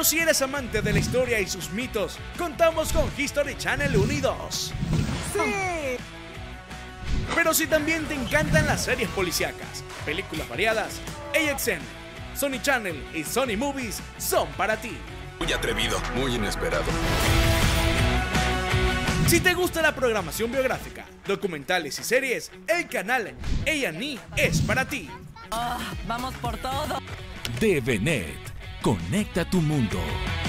si eres amante de la historia y sus mitos, contamos con History Channel 1 y 2. ¡Sí! Pero si también te encantan las series policíacas, películas variadas, AXN, Sony Channel y Sony Movies son para ti. Muy atrevido, muy inesperado. Si te gusta la programación biográfica, documentales y series, el canal A&E es para ti. Vamos por todo. TVNet, conecta tu mundo.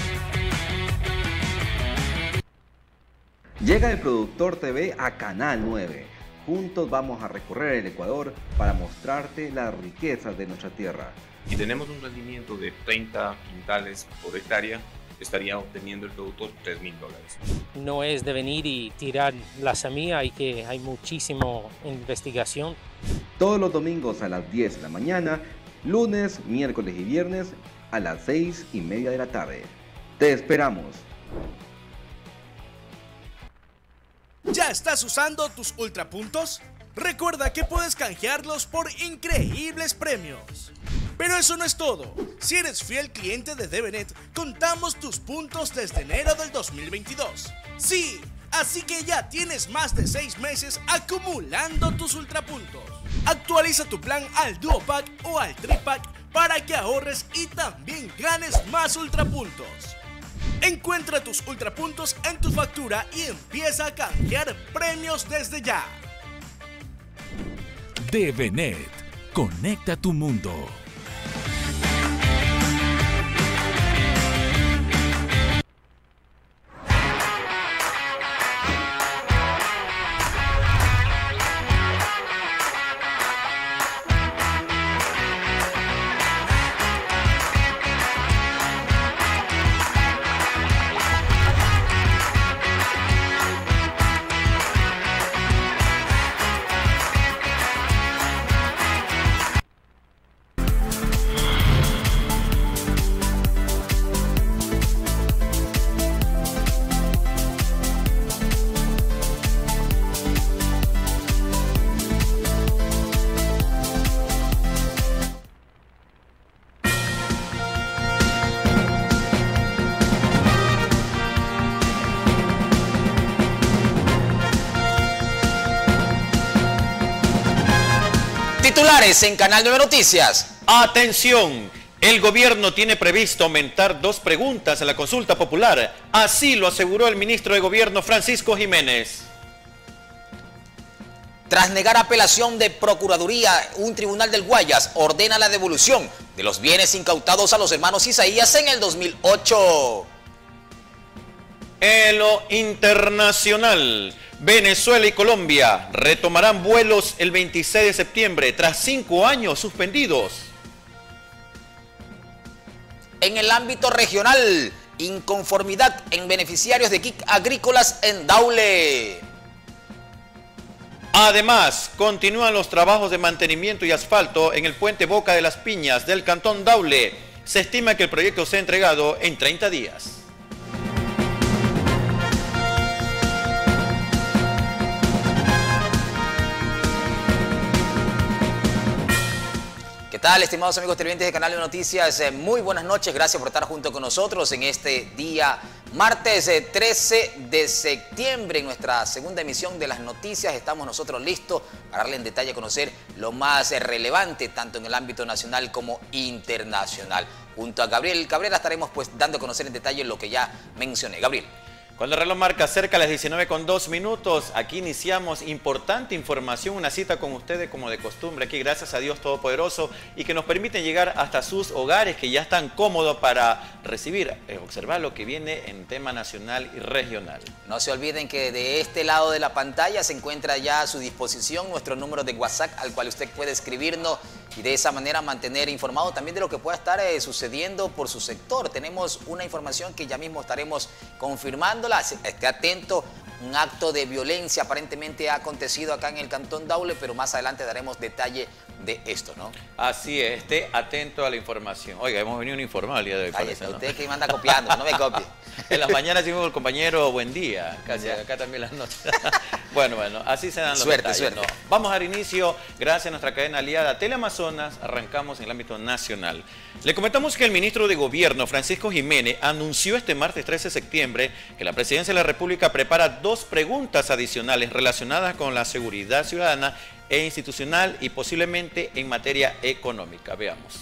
Llega el Productor TV a Canal 9. Juntos vamos a recorrer el Ecuador para mostrarte las riquezas de nuestra tierra. Si tenemos un rendimiento de 30 quintales por hectárea, estaría obteniendo el productor $3.000. No es de venir y tirar la semilla, hay muchísimo investigación. Todos los domingos a las 10 de la mañana, lunes, miércoles y viernes a las 6:30 de la tarde. Te esperamos. ¿Ya estás usando tus ultrapuntos? Recuerda que puedes canjearlos por increíbles premios. Pero eso no es todo. Si eres fiel cliente de TVNet, contamos tus puntos desde enero del 2022. Sí, así que ya tienes más de 6 meses acumulando tus ultrapuntos. Actualiza tu plan al Duo Pack o al Tripack para que ahorres y también ganes más ultrapuntos. Encuentra tus ultrapuntos en tu factura y empieza a canjear premios desde ya. TVNet, conecta tu mundo. Titulares en Canal 9 Noticias. Atención, el gobierno tiene previsto aumentar 2 preguntas a la consulta popular. Así lo aseguró el ministro de Gobierno Francisco Jiménez. Tras negar apelación de Procuraduría, un tribunal del Guayas ordena la devolución de los bienes incautados a los hermanos Isaías en el 2008. En lo internacional, Venezuela y Colombia retomarán vuelos el 26 de septiembre tras 5 años suspendidos. En el ámbito regional, inconformidad en beneficiarios de KIC agrícolas en Daule. Además, continúan los trabajos de mantenimiento y asfalto en el puente Boca de las Piñas del cantón Daule. Se estima que el proyecto sea entregado en 30 días. ¿Qué tal, estimados amigos televidentes de Canal de Noticias? Muy buenas noches, gracias por estar junto con nosotros en este día martes 13 de septiembre. En nuestra segunda emisión de las noticias estamos nosotros listos para darle en detalle a conocer lo más relevante tanto en el ámbito nacional como internacional. Junto a Gabriel Cabrera estaremos pues dando a conocer en detalle lo que ya mencioné. Gabriel. Cuando el reloj marca cerca a las 19:02, aquí iniciamos importante información, una cita con ustedes como de costumbre aquí, gracias a Dios Todopoderoso, y que nos permiten llegar hasta sus hogares que ya están cómodos para recibir, observar lo que viene en tema nacional y regional. No se olviden que de este lado de la pantalla se encuentra ya a su disposición nuestro número de WhatsApp al cual usted puede escribirnos y de esa manera mantener informado también de lo que pueda estar sucediendo por su sector. Tenemos una información que ya mismo estaremos confirmándola. Esté atento, un acto de violencia aparentemente ha acontecido acá en el Cantón Daule, pero más adelante daremos detalle de esto, ¿no? Así es, esté atento a la información. Oiga, hemos venido informado el día de hoy. Cállate, ¿no? Usted que me anda copiando, no me copie. En las mañanas hicimos el compañero Buen Día, casi acá también las noches. Bueno, así se dan los detalles. Suerte. ¿No? Vamos a dar inicio, gracias a nuestra cadena aliada Teleamazonas, arrancamos en el ámbito nacional. Le comentamos que el ministro de Gobierno, Francisco Jiménez, anunció este martes 13 de septiembre que la Presidencia de la República prepara 2 preguntas adicionales relacionadas con la seguridad ciudadana e institucional y posiblemente en materia económica. Veamos.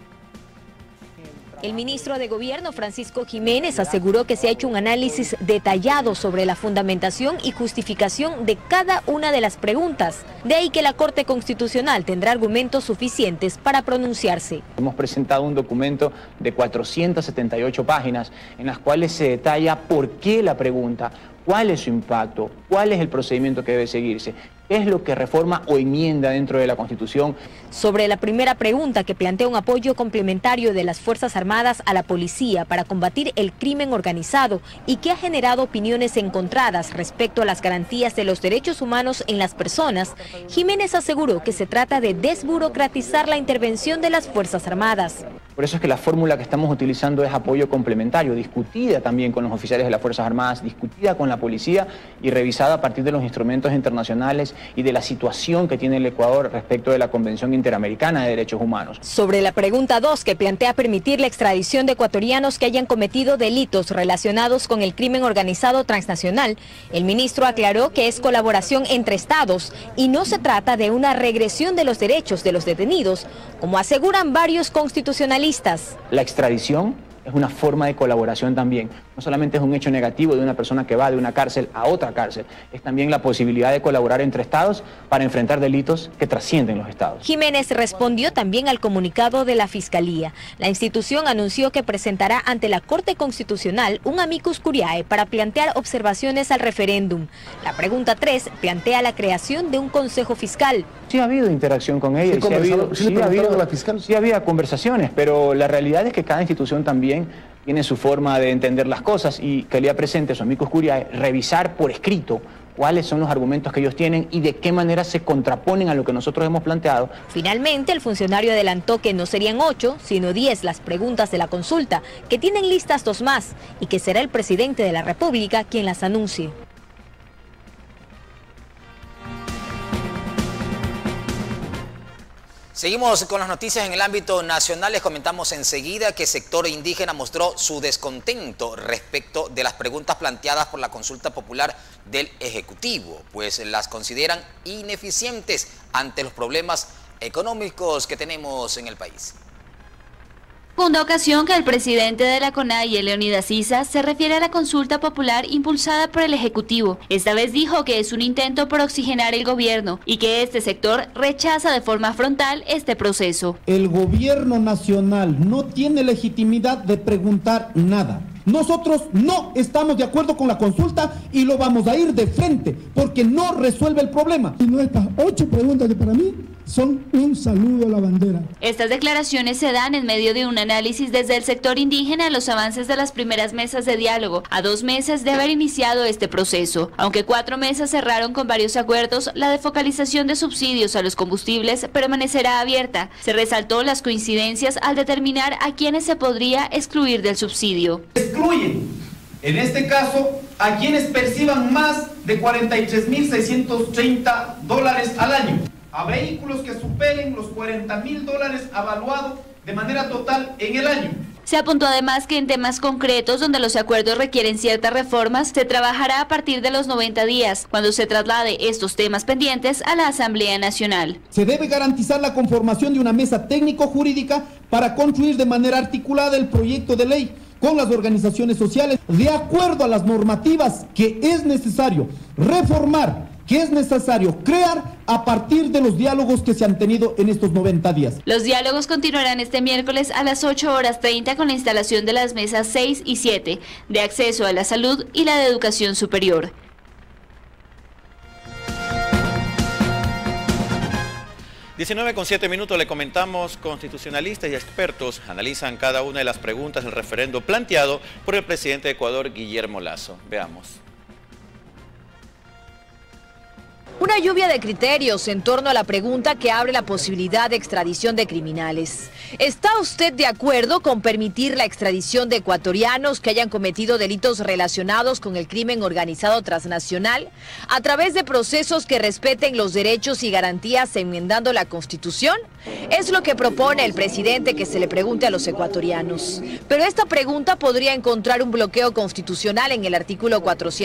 El ministro de Gobierno, Francisco Jiménez, aseguró que se ha hecho un análisis detallado sobre la fundamentación y justificación de cada una de las preguntas. De ahí que la Corte Constitucional tendrá argumentos suficientes para pronunciarse. Hemos presentado un documento de 478 páginas en las cuales se detalla por qué la pregunta, cuál es su impacto, cuál es el procedimiento que debe seguirse, qué es lo que reforma o enmienda dentro de la Constitución. Sobre la primera pregunta, que plantea un apoyo complementario de las Fuerzas Armadas a la policía para combatir el crimen organizado y que ha generado opiniones encontradas respecto a las garantías de los derechos humanos en las personas, Jiménez aseguró que se trata de desburocratizar la intervención de las Fuerzas Armadas. Por eso es que la fórmula que estamos utilizando es apoyo complementario, discutida también con los oficiales de las Fuerzas Armadas, discutida con la policía y revisada a partir de los instrumentos internacionales y de la situación que tiene el Ecuador respecto de la Convención Interamericana de Derechos Humanos. Sobre la pregunta 2, que plantea permitir la extradición de ecuatorianos que hayan cometido delitos relacionados con el crimen organizado transnacional, el ministro aclaró que es colaboración entre estados y no se trata de una regresión de los derechos de los detenidos, como aseguran varios constitucionalistas. La extradición es una forma de colaboración también. No solamente es un hecho negativo de una persona que va de una cárcel a otra cárcel, es también la posibilidad de colaborar entre estados para enfrentar delitos que trascienden los estados. Jiménez respondió también al comunicado de la Fiscalía. La institución anunció que presentará ante la Corte Constitucional un amicus curiae para plantear observaciones al referéndum. La pregunta 3 plantea la creación de un consejo fiscal. Sí ha habido interacción con ella, sí ha habido conversaciones, pero la realidad es que cada institución también tiene su forma de entender las cosas y que le presente su amicus curiae, revisar por escrito cuáles son los argumentos que ellos tienen y de qué manera se contraponen a lo que nosotros hemos planteado. Finalmente, el funcionario adelantó que no serían 8, sino 10 las preguntas de la consulta, que tienen listas 2 más y que será el presidente de la República quien las anuncie. Seguimos con las noticias en el ámbito nacional. Les comentamos enseguida que el sector indígena mostró su descontento respecto de las preguntas planteadas por la consulta popular del Ejecutivo, pues las consideran ineficientes ante los problemas económicos que tenemos en el país. Segunda ocasión que el presidente de la CONAIE, Leonidas Issa, se refiere a la consulta popular impulsada por el Ejecutivo. Esta vez dijo que es un intento por oxigenar el gobierno y que este sector rechaza de forma frontal este proceso. El gobierno nacional no tiene legitimidad de preguntar nada. Nosotros no estamos de acuerdo con la consulta y lo vamos a ir de frente porque no resuelve el problema. Y no, estas 8 preguntas que para mí son un saludo a la bandera. Estas declaraciones se dan en medio de un análisis desde el sector indígena a los avances de las primeras mesas de diálogo, a 2 meses de haber iniciado este proceso. Aunque 4 mesas cerraron con varios acuerdos, la defocalización de subsidios a los combustibles permanecerá abierta. Se resaltó las coincidencias al determinar a quienes se podría excluir del subsidio. Excluyen, en este caso, a quienes perciban más de $43.630 al año, a vehículos que superen los $40.000 avaluados de manera total en el año. Se apuntó además que en temas concretos donde los acuerdos requieren ciertas reformas, se trabajará a partir de los 90 días, cuando se traslade estos temas pendientes a la Asamblea Nacional. Se debe garantizar la conformación de una mesa técnico-jurídica para construir de manera articulada el proyecto de ley con las organizaciones sociales, de acuerdo a las normativas que es necesario reformar, que es necesario crear a partir de los diálogos que se han tenido en estos 90 días. Los diálogos continuarán este miércoles a las 8:30 con la instalación de las mesas 6 y 7, de acceso a la salud y la de educación superior. 19:07 le comentamos, constitucionalistas y expertos analizan cada una de las preguntas del referendo planteado por el presidente de Ecuador, Guillermo Lasso. Veamos. Una lluvia de criterios en torno a la pregunta que abre la posibilidad de extradición de criminales. ¿Está usted de acuerdo con permitir la extradición de ecuatorianos que hayan cometido delitos relacionados con el crimen organizado transnacional a través de procesos que respeten los derechos y garantías enmendando la Constitución? Es lo que propone el presidente que se le pregunte a los ecuatorianos. Pero esta pregunta podría encontrar un bloqueo constitucional en el artículo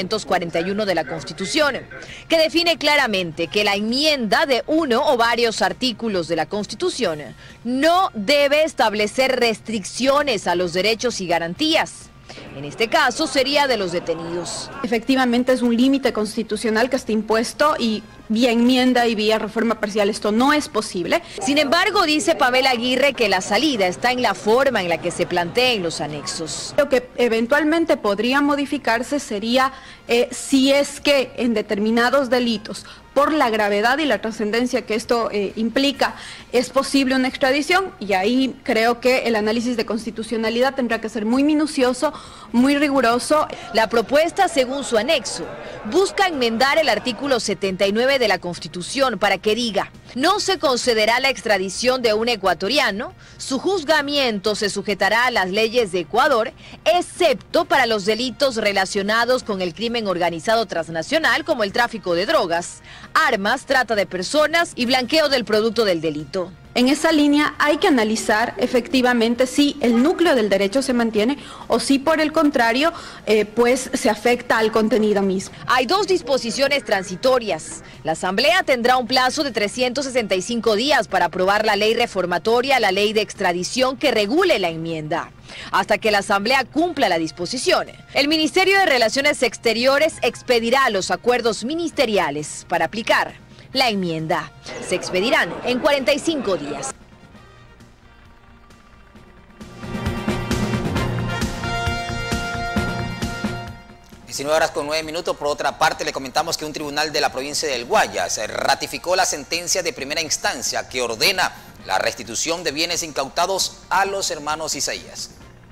441 de la Constitución, que define claramente que la enmienda de uno o varios artículos de la Constitución no debe establecer restricciones a los derechos y garantías. En este caso sería de los detenidos. Efectivamente es un límite constitucional que está impuesto y vía enmienda y vía reforma parcial esto no es posible. Sin embargo, dice Pamela Aguirre que la salida está en la forma en la que se planteen los anexos. Lo que eventualmente podría modificarse sería si es que en determinados delitos, por la gravedad y la trascendencia que esto implica, es posible una extradición, y ahí creo que el análisis de constitucionalidad tendrá que ser muy minucioso, muy riguroso. La propuesta, según su anexo, busca enmendar el artículo 79 de la Constitución para que diga: no se concederá la extradición de un ecuatoriano, su juzgamiento se sujetará a las leyes de Ecuador, excepto para los delitos relacionados con el crimen organizado transnacional, como el tráfico de drogas, armas, trata de personas y blanqueo del producto del delito. En esa línea hay que analizar efectivamente si el núcleo del derecho se mantiene o si por el contrario pues se afecta al contenido mismo. Hay dos disposiciones transitorias. La Asamblea tendrá un plazo de 365 días para aprobar la ley reformatoria a la ley de extradición que regule la enmienda. Hasta que la Asamblea cumpla la disposición, el Ministerio de Relaciones Exteriores expedirá los acuerdos ministeriales para aplicar la enmienda. Se expedirán en 45 días. (19:09). Por otra parte, le comentamos que un tribunal de la provincia del Guayas ratificó la sentencia de primera instancia que ordena la restitución de bienes incautados a los hermanos Isaías.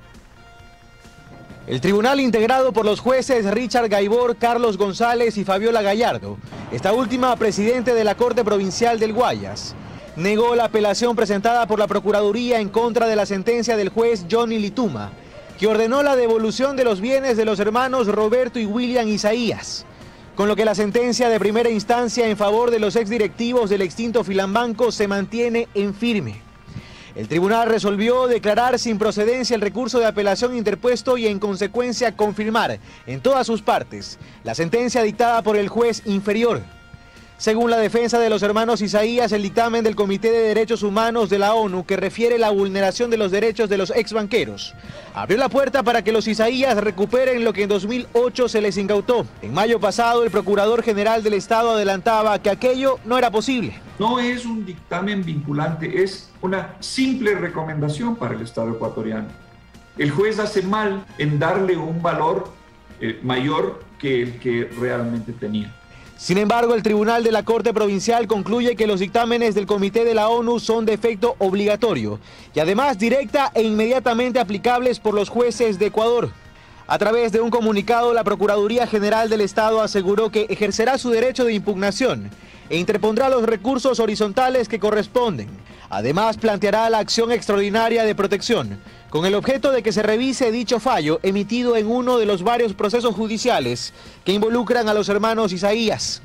El tribunal, integrado por los jueces Richard Gaibor, Carlos González y Fabiola Gallardo, esta última presidente de la Corte Provincial del Guayas, negó la apelación presentada por la Procuraduría en contra de la sentencia del juez Johnny Lituma, que ordenó la devolución de los bienes de los hermanos Roberto y William Isaías, con lo que la sentencia de primera instancia en favor de los exdirectivos del extinto Filambanco se mantiene en firme. El tribunal resolvió declarar sin procedencia el recurso de apelación interpuesto y en consecuencia confirmar en todas sus partes la sentencia dictada por el juez inferior. Según la defensa de los hermanos Isaías, el dictamen del Comité de Derechos Humanos de la ONU que refiere la vulneración de los derechos de los exbanqueros abrió la puerta para que los Isaías recuperen lo que en 2008 se les incautó. En mayo pasado, el Procurador General del Estado adelantaba que aquello no era posible. No es un dictamen vinculante, es una simple recomendación para el Estado ecuatoriano. El juez hace mal en darle un valor mayor que el que realmente tenía. Sin embargo, el Tribunal de la Corte Provincial concluye que los dictámenes del Comité de la ONU son de efecto obligatorio y además directa e inmediatamente aplicables por los jueces de Ecuador. A través de un comunicado, la Procuraduría General del Estado aseguró que ejercerá su derecho de impugnación e interpondrá los recursos horizontales que corresponden. Además, planteará la acción extraordinaria de protección, con el objeto de que se revise dicho fallo emitido en uno de los varios procesos judiciales que involucran a los hermanos Isaías.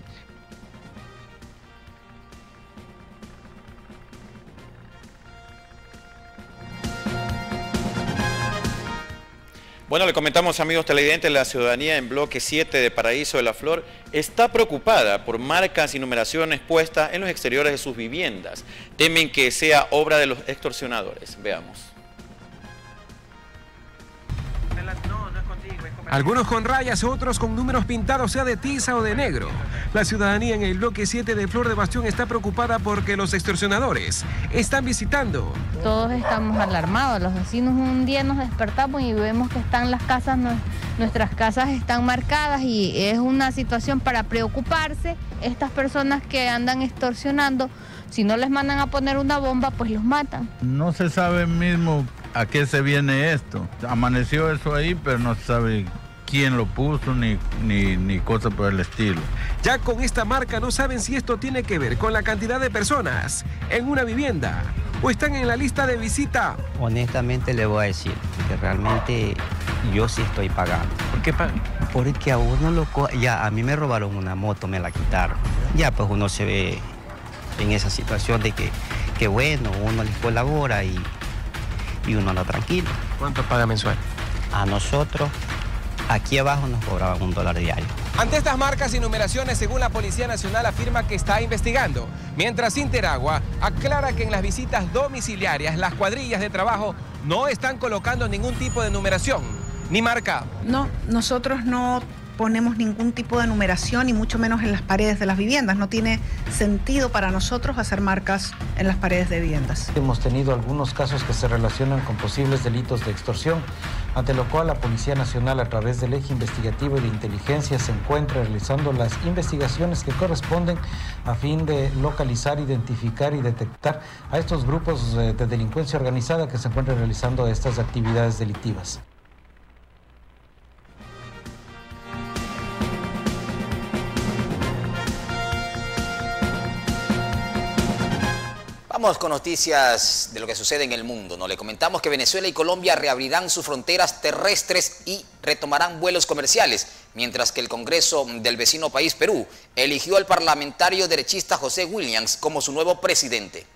Bueno, le comentamos, amigos televidentes, la ciudadanía en bloque 7 de Paraíso de la Flor está preocupada por marcas y numeraciones puestas en los exteriores de sus viviendas. Temen que sea obra de los extorsionadores. Veamos. Algunos con rayas, otros con números pintados, sea de tiza o de negro. La ciudadanía en el bloque 7 de Flor de Bastión está preocupada porque los extorsionadores están visitando. Todos estamos alarmados. Los vecinos un día nos despertamos y vemos que están las casas, nuestras casas están marcadas y es una situación para preocuparse. Estas personas que andan extorsionando, si no les mandan a poner una bomba, pues los matan. No se sabe mismo a qué se viene esto. Amaneció eso ahí, pero no se sabe quién lo puso ni cosa por el estilo. Ya con esta marca no saben si esto tiene que ver con la cantidad de personas en una vivienda o están en la lista de visita. Honestamente le voy a decir que realmente yo sí estoy pagando. ¿Por qué pagan? Porque a uno ya a mí me robaron una moto, me la quitaron. Ya pues uno se ve en esa situación de que bueno, uno les colabora y uno anda tranquilo. ¿Cuánto paga mensual? A nosotros, aquí abajo nos cobraban $1 diario. Ante estas marcas y numeraciones, según la Policía Nacional, afirma que está investigando. Mientras Interagua aclara que en las visitas domiciliarias, las cuadrillas de trabajo no están colocando ningún tipo de numeración ni marca. No, nosotros no ponemos ningún tipo de numeración y mucho menos en las paredes de las viviendas. No tiene sentido para nosotros hacer marcas en las paredes de viviendas. Hemos tenido algunos casos que se relacionan con posibles delitos de extorsión, ante lo cual la Policía Nacional, a través del eje investigativo y de inteligencia, se encuentra realizando las investigaciones que corresponden a fin de localizar, identificar y detectar a estos grupos de delincuencia organizada que se encuentran realizando estas actividades delictivas. Vamos con noticias de lo que sucede en el mundo. Le comentamos que Venezuela y Colombia reabrirán sus fronteras terrestres y retomarán vuelos comerciales, mientras que el Congreso del vecino país, Perú, eligió al parlamentario derechista José Williams como su nuevo presidente.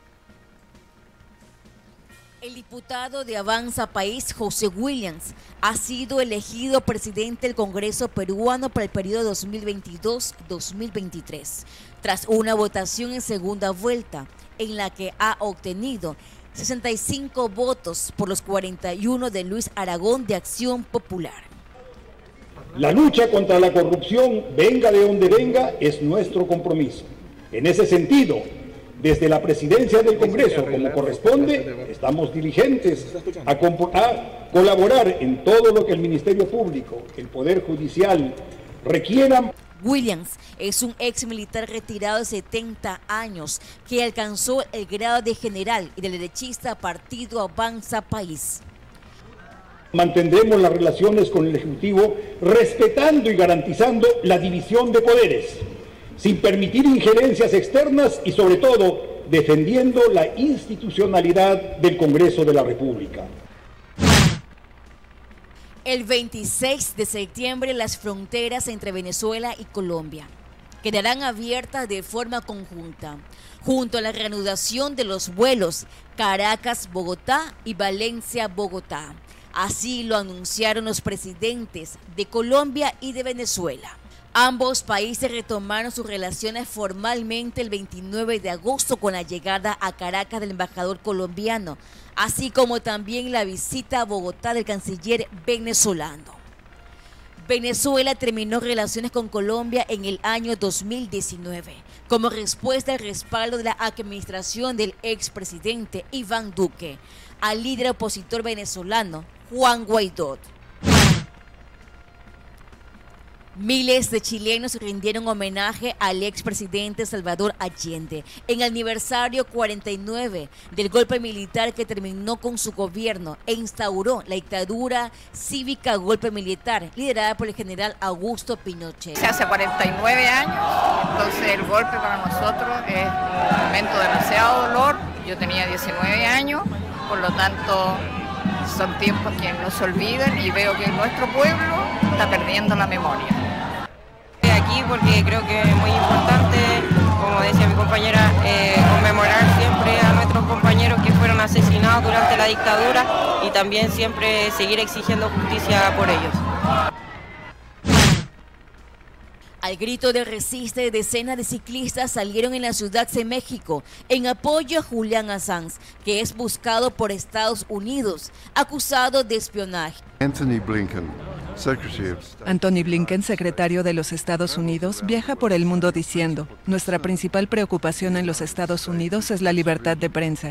El diputado de Avanza País, José Williams, ha sido elegido presidente del Congreso peruano para el periodo 2022-2023, tras una votación en segunda vuelta, en la que ha obtenido 65 votos por los 41 de Luis Aragón de Acción Popular. La lucha contra la corrupción, venga de donde venga, es nuestro compromiso. En ese sentido, desde la presidencia del Congreso, como corresponde, estamos diligentes a colaborar en todo lo que el Ministerio Público, el Poder Judicial requieran. Williams es un ex militar retirado de 70 años que alcanzó el grado de general y del derechista Partido Avanza País. Mantendremos las relaciones con el Ejecutivo respetando y garantizando la división de poderes, sin permitir injerencias externas y sobre todo defendiendo la institucionalidad del Congreso de la República. El 26 de septiembre las fronteras entre Venezuela y Colombia quedarán abiertas de forma conjunta, junto a la reanudación de los vuelos Caracas-Bogotá y Valencia-Bogotá. Así lo anunciaron los presidentes de Colombia y de Venezuela. Ambos países retomaron sus relaciones formalmente el 29 de agosto con la llegada a Caracas del embajador colombiano, así como también la visita a Bogotá del canciller venezolano. Venezuela terminó relaciones con Colombia en el año 2019, como respuesta al respaldo de la administración del expresidente Iván Duque al líder opositor venezolano Juan Guaidó. Miles de chilenos rindieron homenaje al expresidente Salvador Allende en el aniversario 49 del golpe militar que terminó con su gobierno e instauró la dictadura cívica golpe militar liderada por el general Augusto Pinochet. Hace 49 años, entonces el golpe para nosotros es un momento de demasiado dolor. Yo tenía 19 años, por lo tanto son tiempos que no se olvidan y veo que nuestro pueblo está perdiendo la memoria. Aquí porque creo que es muy importante, como decía mi compañera, conmemorar siempre a nuestros compañeros que fueron asesinados durante la dictadura y también siempre seguir exigiendo justicia por ellos. Al grito de resiste, decenas de ciclistas salieron en la Ciudad de México en apoyo a Julian Assange, que es buscado por Estados Unidos, acusado de espionaje. Antony Blinken, secretario de los Estados Unidos, viaja por el mundo diciendo: nuestra principal preocupación en los Estados Unidos es la libertad de prensa.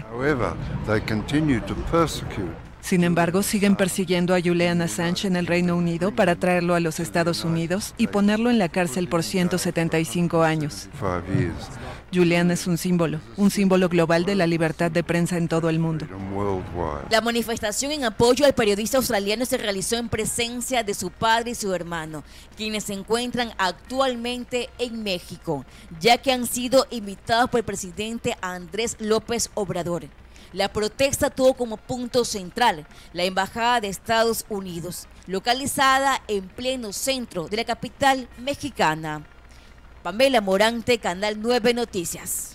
Sin embargo, siguen persiguiendo a Julian Assange en el Reino Unido para traerlo a los Estados Unidos y ponerlo en la cárcel por 175 años. Julián es un símbolo global de la libertad de prensa en todo el mundo. La manifestación en apoyo al periodista australiano se realizó en presencia de su padre y su hermano, quienes se encuentran actualmente en México, ya que han sido invitados por el presidente Andrés López Obrador. La protesta tuvo como punto central la Embajada de Estados Unidos, localizada en pleno centro de la capital mexicana. Pamela Morante, Canal 9 Noticias.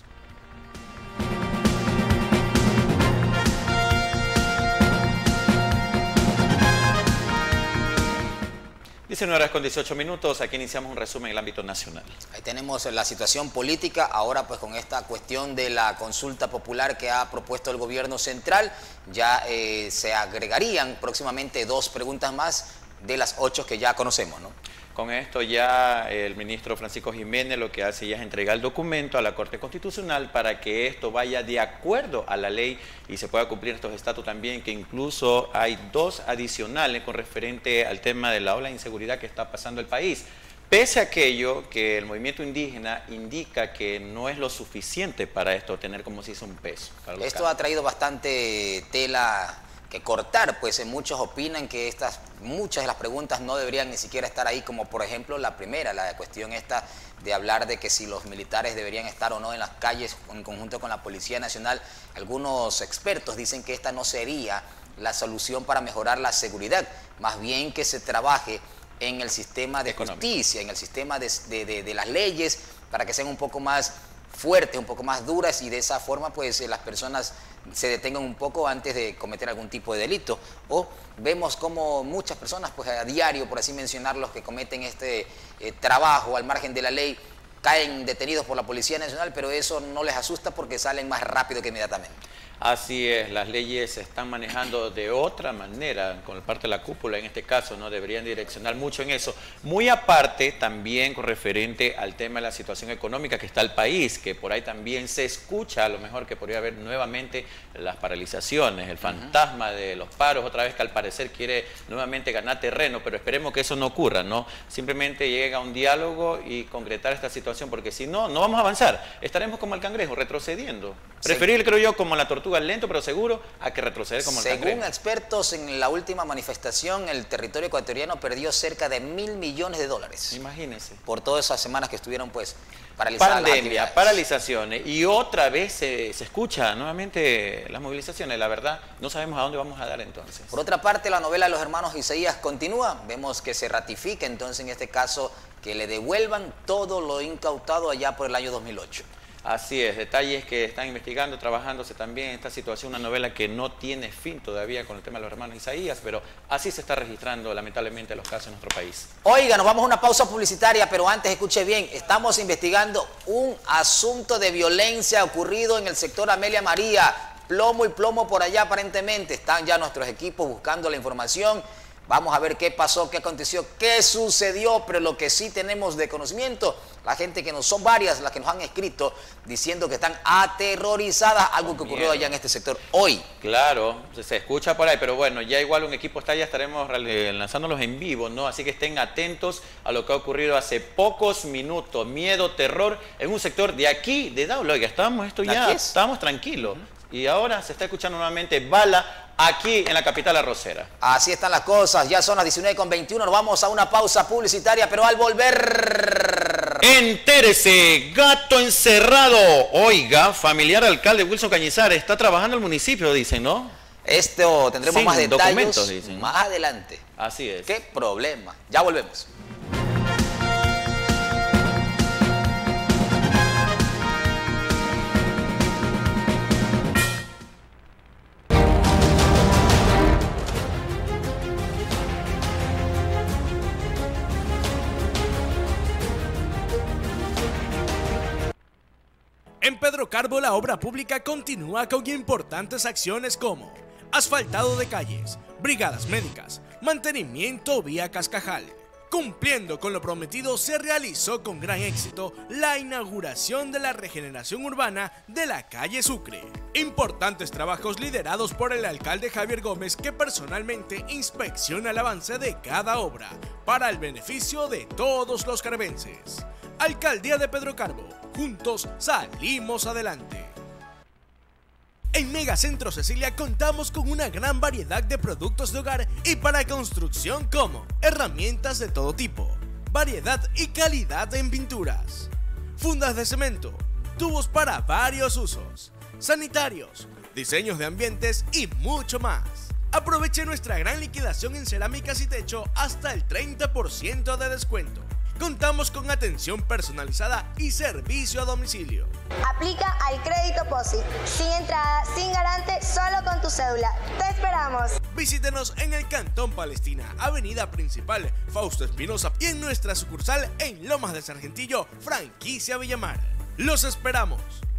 19:18. Aquí iniciamos un resumen en el ámbito nacional. Ahí tenemos la situación política, ahora pues con esta cuestión de la consulta popular que ha propuesto el gobierno central, ya se agregarían próximamente 2 preguntas más de las 8 que ya conocemos, ¿no? Con esto ya el ministro Francisco Jiménez lo que hace ya es entregar el documento a la Corte Constitucional para que esto vaya de acuerdo a la ley y se pueda cumplir estos estatutos también, que incluso hay 2 adicionales con referente al tema de la ola de inseguridad que está pasando el país. Pese a aquello que el movimiento indígena indica que no es lo suficiente para esto, tener como si hizo un peso. Esto ha traído bastante tela que cortar, pues muchos opinan que muchas de las preguntas no deberían ni siquiera estar ahí, como por ejemplo la primera, la cuestión esta de hablar de que si los militares deberían estar o no en las calles en conjunto con la Policía Nacional. Algunos expertos dicen que esta no sería la solución para mejorar la seguridad, más bien que se trabaje en el sistema de justicia, en el sistema de las leyes, para que sean un poco más fuertes, un poco más duras, y de esa forma pues las personas se detengan un poco antes de cometer algún tipo de delito. O vemos como muchas personas pues a diario, por así mencionar, los que cometen este trabajo al margen de la ley, caen detenidos por la Policía Nacional, pero eso no les asusta porque salen más rápido que inmediatamente. Así es, las leyes se están manejando de otra manera, con parte de la cúpula en este caso, ¿no? Deberían direccionar mucho en eso. Muy aparte también con referente al tema de la situación económica que está el país, que por ahí también se escucha a lo mejor que podría haber nuevamente las paralizaciones, el fantasma de los paros, otra vez que al parecer quiere nuevamente ganar terreno, pero esperemos que eso no ocurra, ¿no? Simplemente llega a un diálogo y concretar esta situación, porque si no, no vamos a avanzar. Estaremos como el cangrejo, retrocediendo. Preferible, creo yo, como la tortuga lento pero seguro, a que retroceder como el cangrejo. Según expertos, en la última manifestación el territorio ecuatoriano perdió cerca de $1.000 millones. Imagínense. Por todas esas semanas que estuvieron pues paralizadas. Pandemia, paralizaciones, y otra vez se escucha nuevamente las movilizaciones. La verdad, no sabemos a dónde vamos a dar entonces. Por otra parte, la novela de los hermanos Isaías continúa. Vemos que se ratifica entonces en este caso que le devuelvan todo lo incautado allá por el año 2008. Así es, detalles que están investigando, trabajándose también en esta situación, una novela que no tiene fin todavía con el tema de los hermanos Isaías, pero así se está registrando lamentablemente los casos en nuestro país. Oiga, nos vamos a una pausa publicitaria, pero antes escuche bien, estamos investigando un asunto de violencia ocurrido en el sector Amelia María, plomo y plomo por allá aparentemente. Están ya nuestros equipos buscando la información. Vamos a ver qué pasó, qué aconteció, qué sucedió, pero lo que sí tenemos de conocimiento, la gente que son varias las que nos han escrito diciendo que están aterrorizadas, algo que ocurrió allá en este sector hoy. Claro, se escucha por ahí, pero bueno, ya igual un equipo está, ya estaremos lanzándolos en vivo, ¿no? Así que estén atentos a lo que ha ocurrido hace pocos minutos, miedo, terror, en un sector de aquí, de Daula. Oiga, estábamos tranquilos. Y ahora se está escuchando nuevamente bala aquí en la capital arrocera. Así están las cosas, ya son las 19:21, nos vamos a una pausa publicitaria, pero al volver... Entérese, gato encerrado. Oiga, familiar alcalde Wilson Cañizares, está trabajando el municipio, dicen, ¿no? Esto tendremos más detalles dicen, más adelante. Así es. ¿Qué problema? Ya volvemos. En Pedro Carbo la obra pública continúa con importantes acciones como asfaltado de calles, brigadas médicas, mantenimiento vía Cascajal. Cumpliendo con lo prometido, se realizó con gran éxito la inauguración de la regeneración urbana de la calle Sucre. Importantes trabajos liderados por el alcalde Javier Gómez, que personalmente inspecciona el avance de cada obra para el beneficio de todos los carbenses. Alcaldía de Pedro Carbo. juntos salimos adelante. En Megacentro Cecilia contamos con una gran variedad de productos de hogar y para construcción como herramientas de todo tipo, variedad y calidad en pinturas, fundas de cemento, tubos para varios usos, sanitarios, diseños de ambientes y mucho más. Aproveche nuestra gran liquidación en cerámicas y techo hasta el 30% de descuento. Contamos con atención personalizada y servicio a domicilio. Aplica al crédito POSI, sin entrada, sin garante, solo con tu cédula. ¡Te esperamos! Visítenos en el Cantón Palestina, avenida principal Fausto Espinosa y en nuestra sucursal en Lomas de Sargentillo, franquicia Villamar. ¡Los esperamos!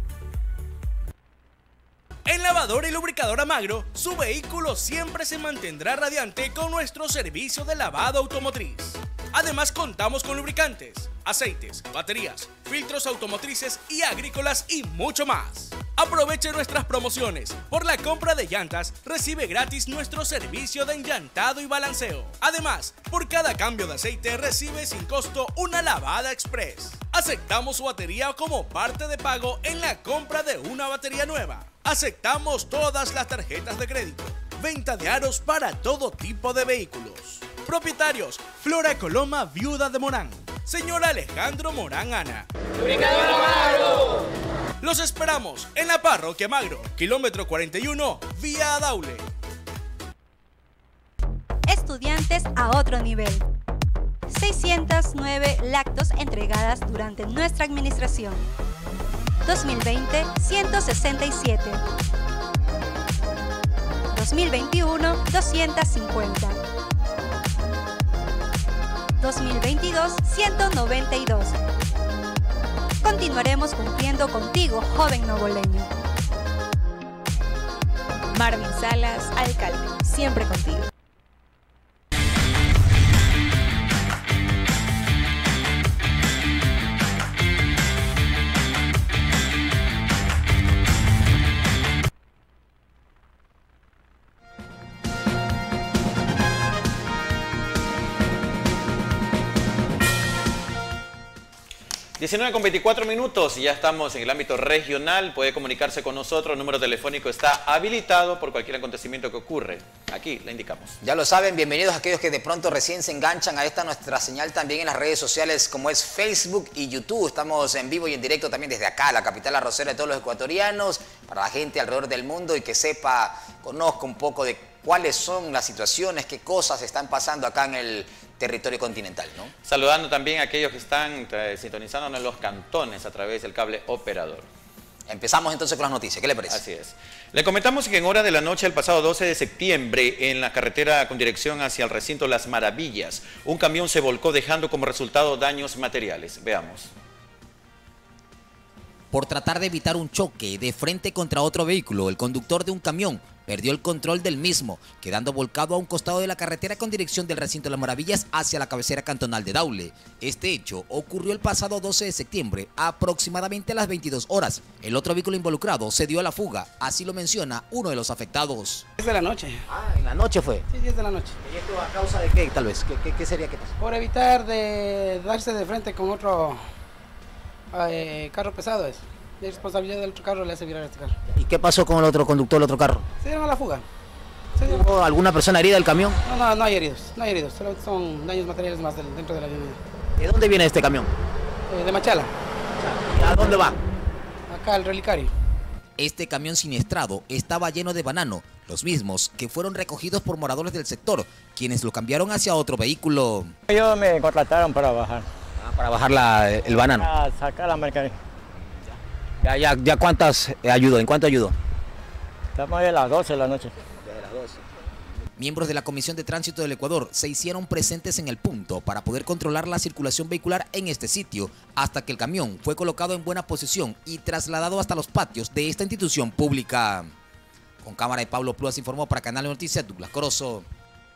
En Lavadora y Lubricadora Magro, su vehículo siempre se mantendrá radiante con nuestro servicio de lavado automotriz. Además, contamos con lubricantes, aceites, baterías, filtros automotrices y agrícolas y mucho más. Aproveche nuestras promociones. Por la compra de llantas, recibe gratis nuestro servicio de enllantado y balanceo. Además, por cada cambio de aceite, recibe sin costo una lavada express. Aceptamos su batería como parte de pago en la compra de una batería nueva. Aceptamos todas las tarjetas de crédito. Venta de aros para todo tipo de vehículos. Propietarios: Flora Coloma, viuda de Morán. Señor Alejandro Morán Ana. ¡Lubricadora Magro! Los esperamos en la Parroquia Magro, kilómetro 41, vía Daule. Estudiantes a otro nivel. 609 lactos entregadas durante nuestra administración. 2020, 167. 2021, 250. 2022, 192. Continuaremos cumpliendo contigo, joven novoleño. Marvin Salas, alcalde, siempre contigo. Con 24 minutos, ya estamos en el ámbito regional, puede comunicarse con nosotros, el número telefónico está habilitado por cualquier acontecimiento que ocurre. Aquí le indicamos. Ya lo saben, bienvenidos a aquellos que de pronto recién se enganchan a esta nuestra señal también en las redes sociales como es Facebook y YouTube. Estamos en vivo y en directo también desde acá, la capital arrocera de todos los ecuatorianos, para la gente alrededor del mundo y que sepa, conozca un poco de cuáles son las situaciones, qué cosas están pasando acá en el territorio continental, ¿no? Saludando también a aquellos que están sintonizándonos en los cantones a través del cable operador. Empezamos entonces con las noticias, ¿qué le parece? Así es. Le comentamos que en hora de la noche del pasado 12 de septiembre, en la carretera con dirección hacia el recinto Las Maravillas, un camión se volcó dejando como resultado daños materiales. Veamos. Por tratar de evitar un choque de frente contra otro vehículo, el conductor de un camión perdió el control del mismo, quedando volcado a un costado de la carretera con dirección del recinto de Las Maravillas hacia la cabecera cantonal de Daule. Este hecho ocurrió el pasado 12 de septiembre, aproximadamente a las 22 horas. El otro vehículo involucrado se dio a la fuga, así lo menciona uno de los afectados. Es de la noche. Ah, ¿en la noche fue? Sí, es de la noche. ¿Y esto a causa de qué, tal vez? ¿Qué sería que pasó? Por evitar de darse de frente con otro carro pesado es. La responsabilidad del otro carro le hace virar este carro. ¿Y qué pasó con el otro conductor del otro carro? Se dieron a la fuga. ¿Hubo alguna persona herida del camión? No hay heridos, solo son daños materiales más dentro de la avenida. ¿De dónde viene este camión? De Machala. ¿Y a dónde va? Acá al Relicario. Este camión siniestrado estaba lleno de banano, los mismos que fueron recogidos por moradores del sector, quienes lo cambiaron hacia otro vehículo. Ellos me contrataron para bajar. Para bajar el banano. Para sacar la mercadería. ¿Ya cuántas ayudó? ¿En cuánto ayudó? Estamos de las 12 de la noche. De las 12. Miembros de la Comisión de Tránsito del Ecuador se hicieron presentes en el punto para poder controlar la circulación vehicular en este sitio, hasta que el camión fue colocado en buena posición y trasladado hasta los patios de esta institución pública. Con cámara de Pablo Pluas informó para Canal de Noticias Douglas Corozo.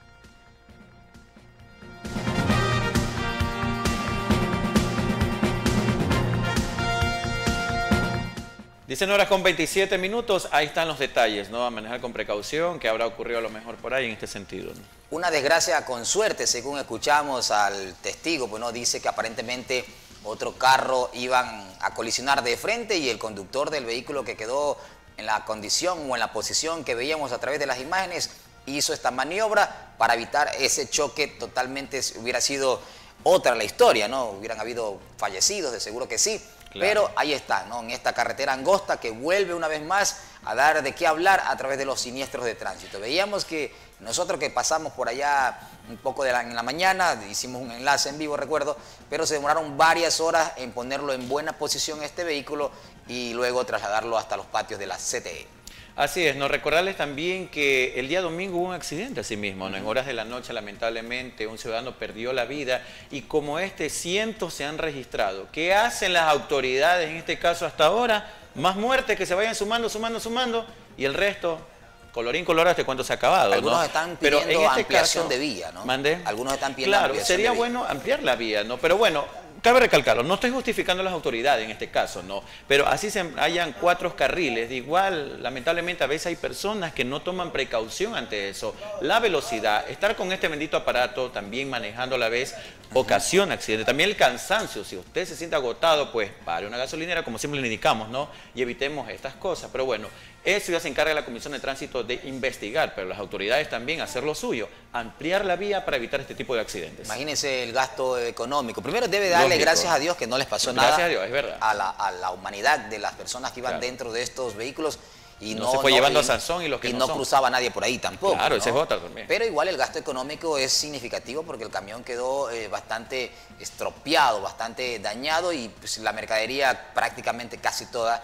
Dicen horas con 27 minutos, ahí están los detalles, ¿no? A manejar con precaución, que habrá ocurrido a lo mejor por ahí en este sentido, ¿no? Una desgracia con suerte, según escuchamos al testigo, pues no, dice que aparentemente otro carro iban a colisionar de frente y el conductor del vehículo, que quedó en la condición o en la posición que veíamos a través de las imágenes, hizo esta maniobra para evitar ese choque. Totalmente hubiera sido otra la historia, ¿no? Hubieran habido fallecidos, de seguro que sí. Claro. Pero ahí está, ¿no? En esta carretera angosta que vuelve una vez más a dar de qué hablar a través de los siniestros de tránsito. Veíamos que nosotros que pasamos por allá un poco en la mañana, hicimos un enlace en vivo, recuerdo, pero se demoraron varias horas en ponerlo en buena posición este vehículo y luego trasladarlo hasta los patios de la CTE. Así es, nos recordarles también que el día domingo hubo un accidente así mismo, ¿no? En horas de la noche lamentablemente un ciudadano perdió la vida y como cientos se han registrado. ¿Qué hacen las autoridades en este caso hasta ahora? Más muertes que se vayan sumando y el resto, colorín colorado, hasta cuánto se ha acabado. Algunos ¿no? están pidiendo pero en ampliación de vía, ¿no? ¿Mandé? Algunos están pidiendo ampliación sería de vía. Bueno ampliar la vía, ¿no? Pero bueno, cabe recalcarlo, no estoy justificando a las autoridades en este caso, no, pero así hayan 4 carriles, de igual, lamentablemente a veces hay personas que no toman precaución ante eso. La velocidad, estar con este bendito aparato, también manejando a la vez, ocasiona accidentes. También el cansancio, si usted se siente agotado, pues pare una gasolinera, como siempre le indicamos, ¿no? Y evitemos estas cosas, pero bueno, eso ya se encarga la Comisión de Tránsito de investigar, pero las autoridades también hacer lo suyo, ampliar la vía para evitar este tipo de accidentes. Imagínense el gasto económico. Primero debe darle gracias a Dios que no les pasó nada a Dios, es verdad. A la humanidad de las personas que iban dentro de estos vehículos. Y no se fue llevando a Sansón y los que no cruzaba nadie por ahí tampoco. Claro, ¿no? ese es otra también. Pero igual el gasto económico es significativo porque el camión quedó bastante estropeado, bastante dañado y pues, la mercadería prácticamente casi toda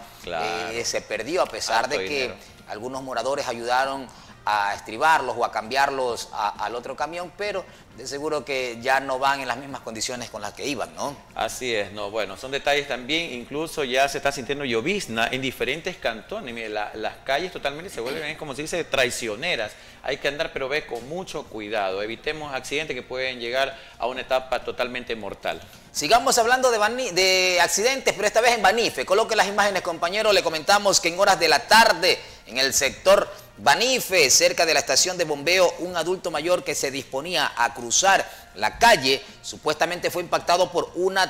se perdió, a pesar de que algunos moradores ayudaron a estribarlos o a cambiarlos al otro camión, pero de seguro que ya no van en las mismas condiciones con las que iban, ¿no? Así es, no, bueno, son detalles también, incluso ya se está sintiendo llovizna en diferentes cantones. Mire, las calles totalmente se vuelven, como se dice, traicioneras. Hay que andar, pero ve con mucho cuidado, evitemos accidentes que pueden llegar a una etapa totalmente mortal. Sigamos hablando de accidentes, pero esta vez en Banife. Coloque las imágenes, compañeros. Le comentamos que en horas de la tarde, en el sector Banife, cerca de la estación de bombeo, un adulto mayor que se disponía a cruzar la calle, supuestamente fue impactado por una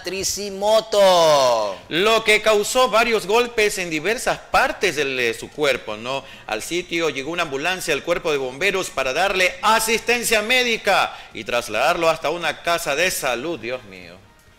tricimoto. Lo que causó varios golpes en diversas partes de su cuerpo, ¿no? Al sitio llegó una ambulancia del cuerpo de bomberos para darle asistencia médica y trasladarlo hasta una casa de salud, Dios mío.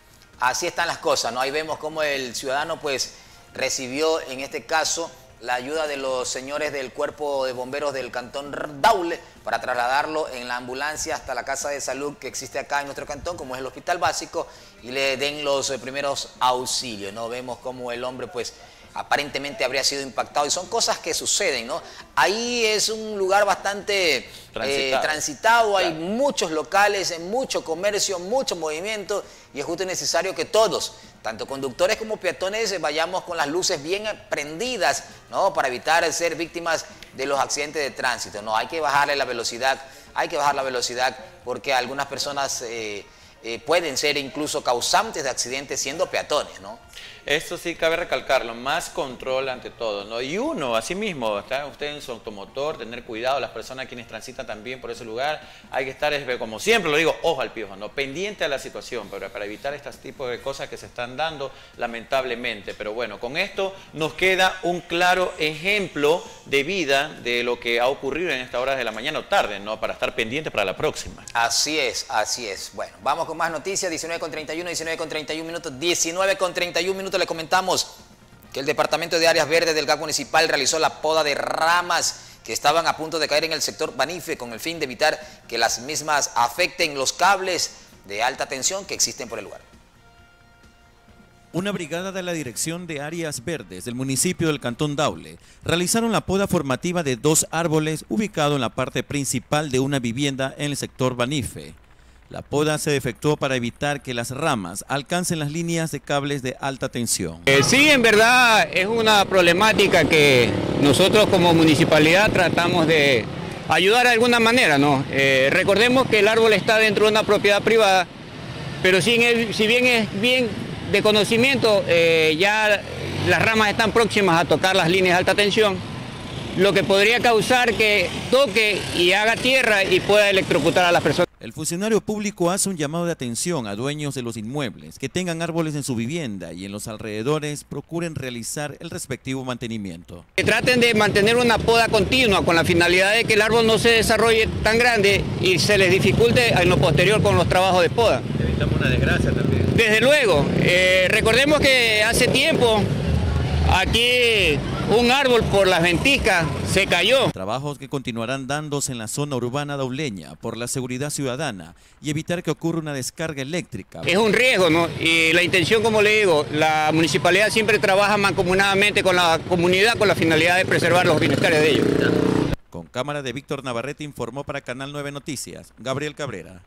Así están las cosas, ¿no? Ahí vemos cómo el ciudadano, pues, recibió, en este caso, la ayuda de los señores del cuerpo de bomberos del cantón Daule para trasladarlo en la ambulancia hasta la casa de salud que existe acá en nuestro cantón, como es el hospital básico, y le den los primeros auxilios, ¿no? Vemos cómo el hombre, pues, aparentemente habría sido impactado y son cosas que suceden, ¿no? Ahí es un lugar bastante transitado, hay muchos locales, mucho comercio, mucho movimiento y es justo y necesario que todos, tanto conductores como peatones, vayamos con las luces bien prendidas, ¿no? Para evitar ser víctimas de los accidentes de tránsito, ¿no? Hay que bajarle la velocidad, porque algunas personas pueden ser incluso causantes de accidentes siendo peatones, ¿no? Esto sí cabe recalcarlo, más control ante todo, ¿no? Y uno, así mismo, está usted en su automotor, tener cuidado, las personas quienes transitan también por ese lugar, hay que estar, como siempre lo digo, ojo al piojo, ¿no? Pendiente a la situación, pero para evitar estos tipos de cosas que se están dando, lamentablemente. Pero bueno, con esto nos queda un claro ejemplo de vida de lo que ha ocurrido en estas horas de la mañana o tarde, ¿no? Para estar pendiente para la próxima. Así es, así es. Bueno, vamos con más noticias, 19:31, 19:31 minutos, 19:31 minutos. Le comentamos que el Departamento de Áreas Verdes del GAC municipal realizó la poda de ramas que estaban a punto de caer en el sector Banife con el fin de evitar que las mismas afecten los cables de alta tensión que existen por el lugar. Una brigada de la Dirección de Áreas Verdes del municipio del Cantón Daule realizaron la poda formativa de 2 árboles ubicados en la parte principal de una vivienda en el sector Banife. La poda se efectuó para evitar que las ramas alcancen las líneas de cables de alta tensión. Sí, en verdad es una problemática que nosotros como municipalidad tratamos de ayudar de alguna manera, ¿no? Recordemos que el árbol está dentro de una propiedad privada, pero si bien es bien de conocimiento, ya las ramas están próximas a tocar las líneas de alta tensión, lo que podría causar que toque y haga tierra y pueda electrocutar a las personas. El funcionario público hace un llamado de atención a dueños de los inmuebles que tengan árboles en su vivienda y en los alrededores procuren realizar el respectivo mantenimiento. Que traten de mantener una poda continua con la finalidad de que el árbol no se desarrolle tan grande y se les dificulte en lo posterior con los trabajos de poda. Evitamos una desgracia también. Desde luego, recordemos que hace tiempo aquí un árbol por las ventiscas se cayó. Trabajos que continuarán dándose en la zona urbana dauleña por la seguridad ciudadana y evitar que ocurra una descarga eléctrica. Es un riesgo, ¿no? Y la intención, como le digo, la municipalidad siempre trabaja mancomunadamente con la comunidad con la finalidad de preservar los bienestares de ellos. Con cámara de Víctor Navarrete informó para Canal 9 Noticias, Gabriel Cabrera.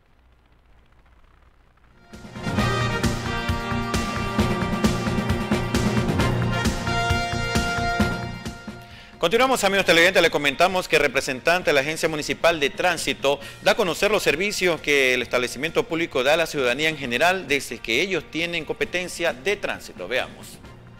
Continuamos, amigos televidentes, le comentamos que el representante de la Agencia Municipal de Tránsito da a conocer los servicios que el establecimiento público da a la ciudadanía en general desde que ellos tienen competencia de tránsito. Veamos.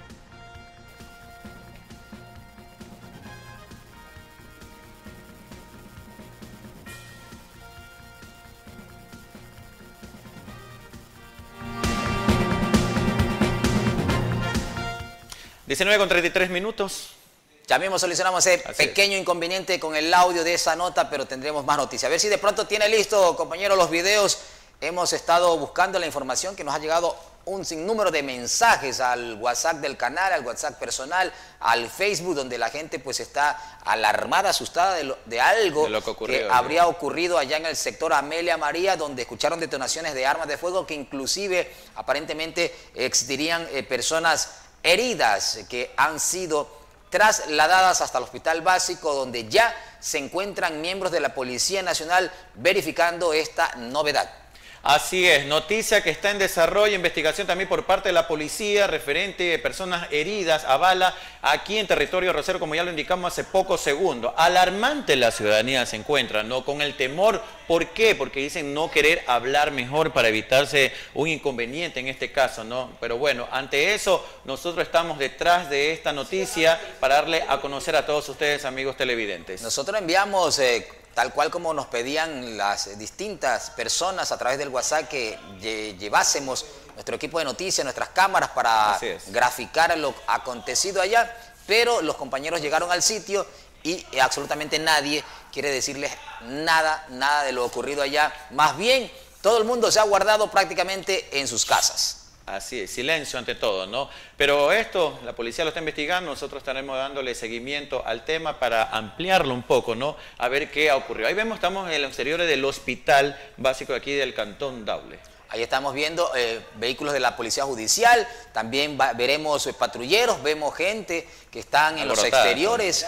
(19:33). Ya mismo solucionamos ese pequeño inconveniente con el audio de esa nota, pero tendremos más noticias. A ver si de pronto tiene listo, compañero, los videos. Hemos estado buscando la información que nos ha llegado un sinnúmero de mensajes al WhatsApp del canal, al WhatsApp personal, al Facebook, donde la gente pues está alarmada, asustada de algo que habría ocurrido allá en el sector Amelia María, donde escucharon detonaciones de armas de fuego que inclusive aparentemente existirían personas heridas que han sido trasladadas hasta el hospital básico, donde ya se encuentran miembros de la Policía Nacional verificando esta novedad. Así es, noticia que está en desarrollo, investigación también por parte de la policía, referente a personas heridas a bala aquí en territorio rosero, como ya lo indicamos hace pocos segundos. Alarmante la ciudadanía se encuentra, ¿no? Con el temor. ¿Por qué? Porque dicen no querer hablar mejor para evitarse un inconveniente en este caso, ¿no? Pero bueno, ante eso, nosotros estamos detrás de esta noticia para darle a conocer a todos ustedes, amigos televidentes. Nosotros enviamos... tal cual como nos pedían las distintas personas a través del WhatsApp que llevásemos nuestro equipo de noticias, nuestras cámaras para graficar lo acontecido allá, pero los compañeros llegaron al sitio y absolutamente nadie quiere decirles nada de lo ocurrido allá. Más bien, todo el mundo se ha guardado prácticamente en sus casas. Así es, silencio ante todo, ¿no? Pero esto, la policía lo está investigando, nosotros estaremos dándole seguimiento al tema para ampliarlo un poco, ¿no? A ver qué ha ocurrido. Ahí vemos, estamos en los exteriores del hospital básico de aquí del Cantón Daule. Ahí estamos viendo vehículos de la Policía Judicial, también veremos patrulleros, vemos gente que están en los exteriores,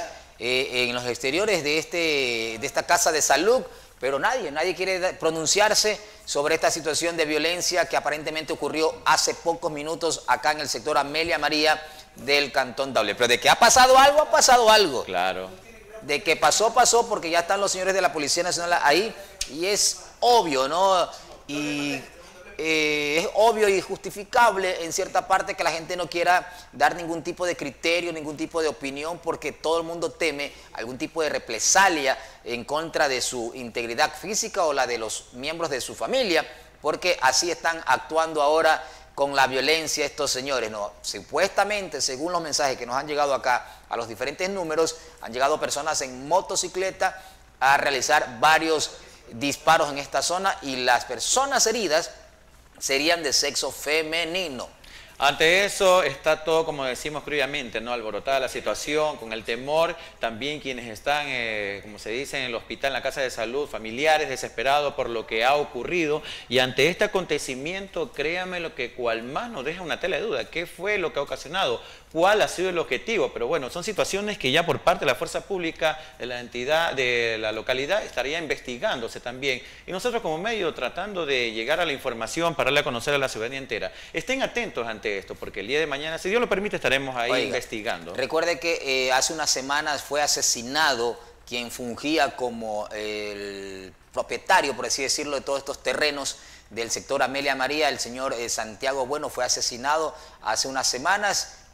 de esta casa de salud. Pero nadie quiere pronunciarse sobre esta situación de violencia que aparentemente ocurrió hace pocos minutos acá en el sector Amelia María del Cantón Daule. Pero de que ha pasado algo, ha pasado algo. Claro. De que pasó, porque ya están los señores de la Policía Nacional ahí y es obvio, ¿no? Y es obvio y justificable en cierta parte que la gente no quiera dar ningún tipo de criterio, ningún tipo de opinión, porque todo el mundo teme algún tipo de represalia en contra de su integridad física o la de los miembros de su familia, porque así están actuando ahora con la violencia estos señores, ¿no? Supuestamente, según los mensajes que nos han llegado acá a los diferentes números, han llegado personas en motocicleta a realizar varios disparos en esta zona y las personas heridas serían de sexo femenino. Ante eso está todo, como decimos crudamente, ¿no? Alborotada la situación, con el temor, también quienes están, como se dice, en el hospital, en la casa de salud, familiares desesperados por lo que ha ocurrido. Y ante este acontecimiento, créame lo que cual más nos deja una tela de duda. ¿Qué fue lo que ha ocasionado? ¿Cuál ha sido el objetivo? Pero bueno, son situaciones que ya por parte de la fuerza pública, de la entidad, de la localidad, estaría investigándose también. Y nosotros como medio tratando de llegar a la información para darle a conocer a la ciudadanía entera. Estén atentos ante esto, porque el día de mañana, si Dios lo permite, estaremos ahí investigando. Recuerde que hace unas semanas fue asesinado quien fungía como el propietario, por así decirlo, de todos estos terrenos del sector Amelia María. El señor Santiago Bueno fue asesinado hace unas semanas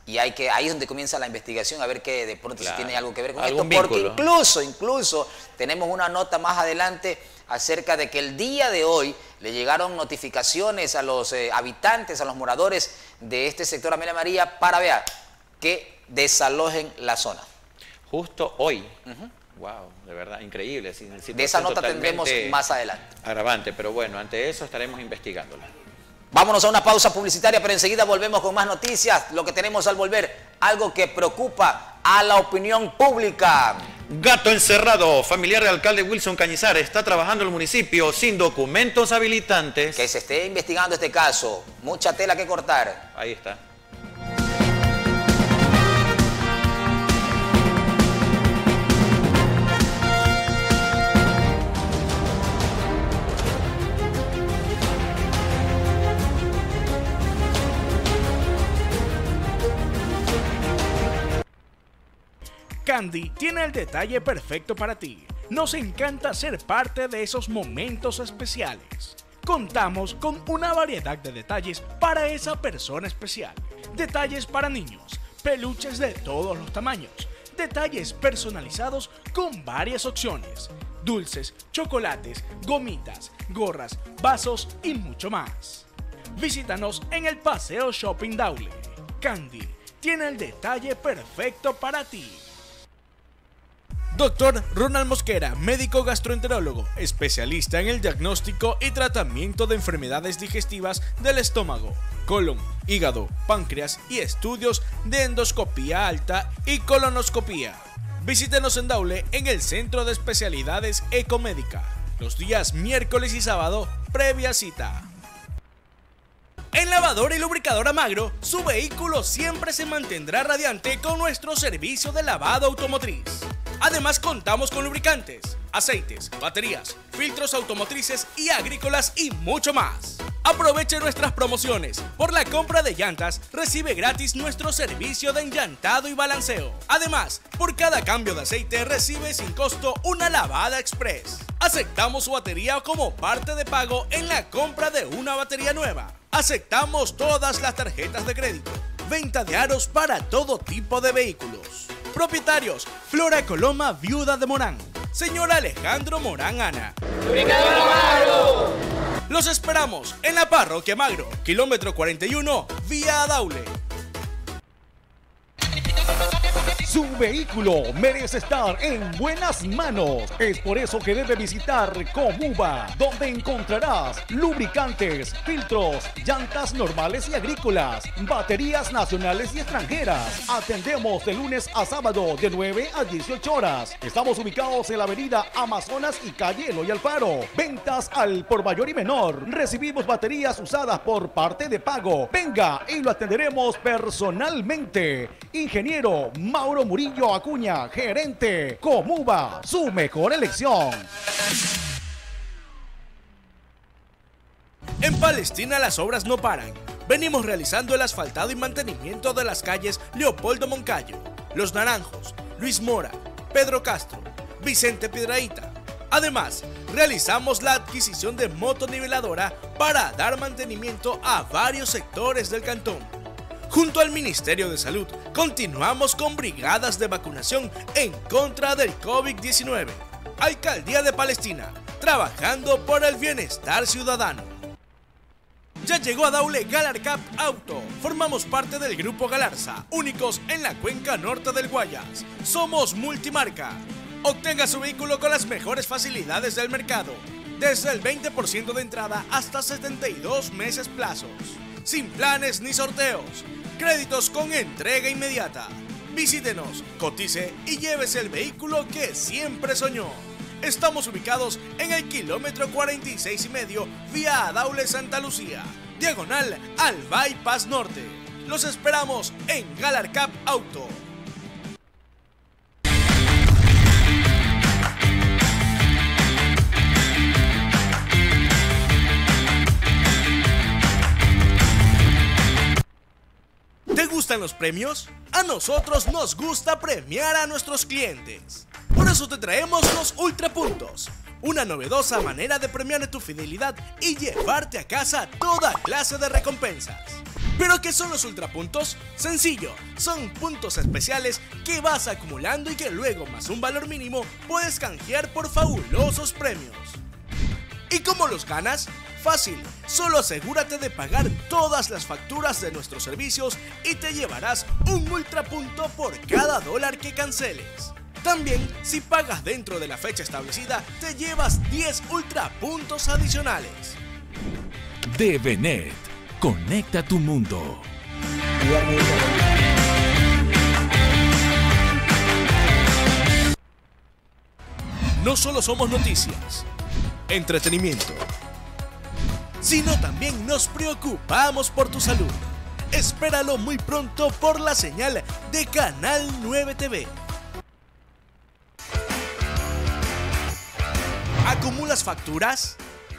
Y ahí es donde comienza la investigación, a ver que de pronto si tiene algo que ver con esto. ¿Algún Porque vínculo? incluso tenemos una nota más adelante acerca de que el día de hoy le llegaron notificaciones a los habitantes, a los moradores de este sector Amelia María para, que desalojen la zona. Justo hoy. Wow, de verdad, increíble. De esa nota tendremos más adelante. Agravante, pero bueno, ante eso estaremos investigándola. Vámonos a una pausa publicitaria, pero enseguida volvemos con más noticias. Lo que tenemos al volver, algo que preocupa a la opinión pública. Gato encerrado. Familiar del alcalde Wilson Cañizar está trabajando en el municipio sin documentos habilitantes. Que se esté investigando este caso. Mucha tela que cortar. Ahí está. Candy tiene el detalle perfecto para ti. Nos encanta ser parte de esos momentos especiales. Contamos con una variedad de detalles para esa persona especial. Detalles para niños, peluches de todos los tamaños, detalles personalizados con varias opciones, dulces, chocolates, gomitas, gorras, vasos y mucho más. Visítanos en el Paseo Shopping Daule. Candy tiene el detalle perfecto para ti. Dr. Ronald Mosquera, médico gastroenterólogo, especialista en el diagnóstico y tratamiento de enfermedades digestivas del estómago, colon, hígado, páncreas y estudios de endoscopía alta y colonoscopía. Visítenos en Daule en el Centro de Especialidades Ecomédica, los días miércoles y sábado, previa cita. En Lavadora y Lubricadora Magro, su vehículo siempre se mantendrá radiante con nuestro servicio de lavado automotriz. Además, contamos con lubricantes, aceites, baterías, filtros automotrices y agrícolas y mucho más. Aproveche nuestras promociones. Por la compra de llantas, recibe gratis nuestro servicio de enllantado y balanceo. Además, por cada cambio de aceite, recibe sin costo una lavada express. Aceptamos su batería como parte de pago en la compra de una batería nueva. Aceptamos todas las tarjetas de crédito. Venta de aros para todo tipo de vehículos. Propietarios: Flora Coloma, viuda de Morán. Señor Alejandro Morán Ana. ¡Lubricadora Magro! Los esperamos en la Parroquia Magro, kilómetro 41, vía Daule. Su vehículo merece estar en buenas manos. Es por eso que debe visitar Comuba, donde encontrarás lubricantes, filtros, llantas normales y agrícolas, baterías nacionales y extranjeras. Atendemos de lunes a sábado de 9 a 18 horas. Estamos ubicados en la avenida Amazonas y calle Eloy Alfaro. Ventas al por mayor y menor. Recibimos baterías usadas por parte de pago. Venga y lo atenderemos personalmente. Ingeniero Mauro Murillo Acuña, gerente. Comuba, su mejor elección. En Palestina las obras no paran. Venimos realizando el asfaltado y mantenimiento de las calles Leopoldo Moncayo, Los Naranjos, Luis Mora, Pedro Castro, Vicente Piedrahíta. Además, realizamos la adquisición de motoniveladora para dar mantenimiento a varios sectores del cantón. Junto al Ministerio de Salud, continuamos con brigadas de vacunación en contra del COVID-19. Alcaldía de Palestina, trabajando por el bienestar ciudadano. Ya llegó a Daule Galar Cup Auto. Formamos parte del Grupo Galarza, únicos en la cuenca norte del Guayas. Somos multimarca. Obtenga su vehículo con las mejores facilidades del mercado. Desde el 20% de entrada hasta 72 meses plazos. Sin planes ni sorteos. Créditos con entrega inmediata. Visítenos, cotice y llévese el vehículo que siempre soñó. Estamos ubicados en el kilómetro 46,5 vía Daule Santa Lucía, diagonal al Bypass Norte. Los esperamos en Galar Cup Auto. ¿Te gustan los premios? A nosotros nos gusta premiar a nuestros clientes. Por eso te traemos los Ultrapuntos, una novedosa manera de premiar tu fidelidad y llevarte a casa toda clase de recompensas. ¿Pero qué son los ultrapuntos? Sencillo, son puntos especiales que vas acumulando y que luego, más un valor mínimo, puedes canjear por fabulosos premios. ¿Y cómo los ganas? Fácil, solo asegúrate de pagar todas las facturas de nuestros servicios y te llevarás un ultrapunto por cada dólar que canceles. También, si pagas dentro de la fecha establecida, te llevas 10 ultrapuntos adicionales. DBNet, conecta tu mundo. No solo somos noticias, entretenimiento, sino también nos preocupamos por tu salud. Espéralo muy pronto por la señal de Canal 9 TV. ¿Acumulas facturas?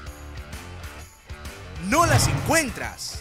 ¿No las encuentras?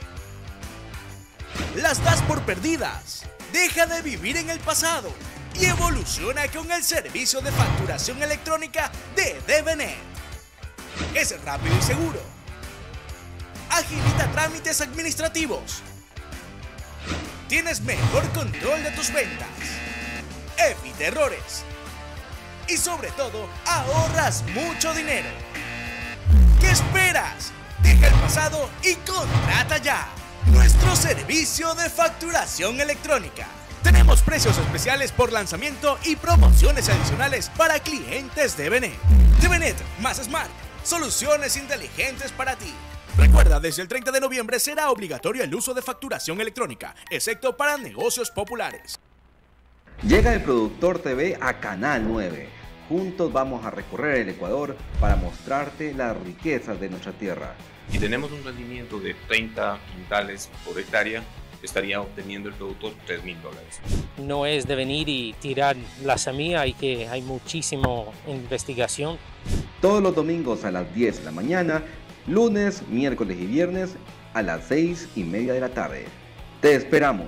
¿Las das por perdidas? Deja de vivir en el pasado y evoluciona con el servicio de facturación electrónica de DBNet. Es rápido y seguro. Agilita trámites administrativos. Tienes mejor control de tus ventas. Evita errores. Y sobre todo, ahorras mucho dinero. ¿Qué esperas? Deja el pasado y contrata ya nuestro servicio de facturación electrónica. Tenemos precios especiales por lanzamiento y promociones adicionales para clientes de DBNet. DBNet más Smart. Soluciones inteligentes para ti. Recuerda, desde el 30 de noviembre será obligatorio el uso de facturación electrónica, excepto para negocios populares. Llega el Productor TV a Canal 9. Juntos vamos a recorrer el Ecuador para mostrarte las riquezas de nuestra tierra. Si tenemos un rendimiento de 30 quintales por hectárea, estaría obteniendo el productor $3.000. No es de venir y tirar la semilla, hay muchísima investigación. Todos los domingos a las 10 de la mañana, lunes, miércoles y viernes a las 6:30 de la tarde. Te esperamos.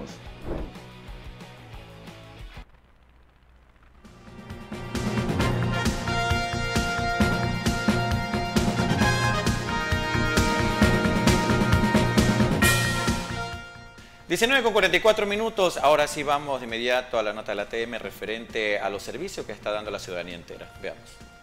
(19:44). Ahora sí vamos de inmediato a la nota de la ATM referente a los servicios que está dando la ciudadanía entera. Veamos.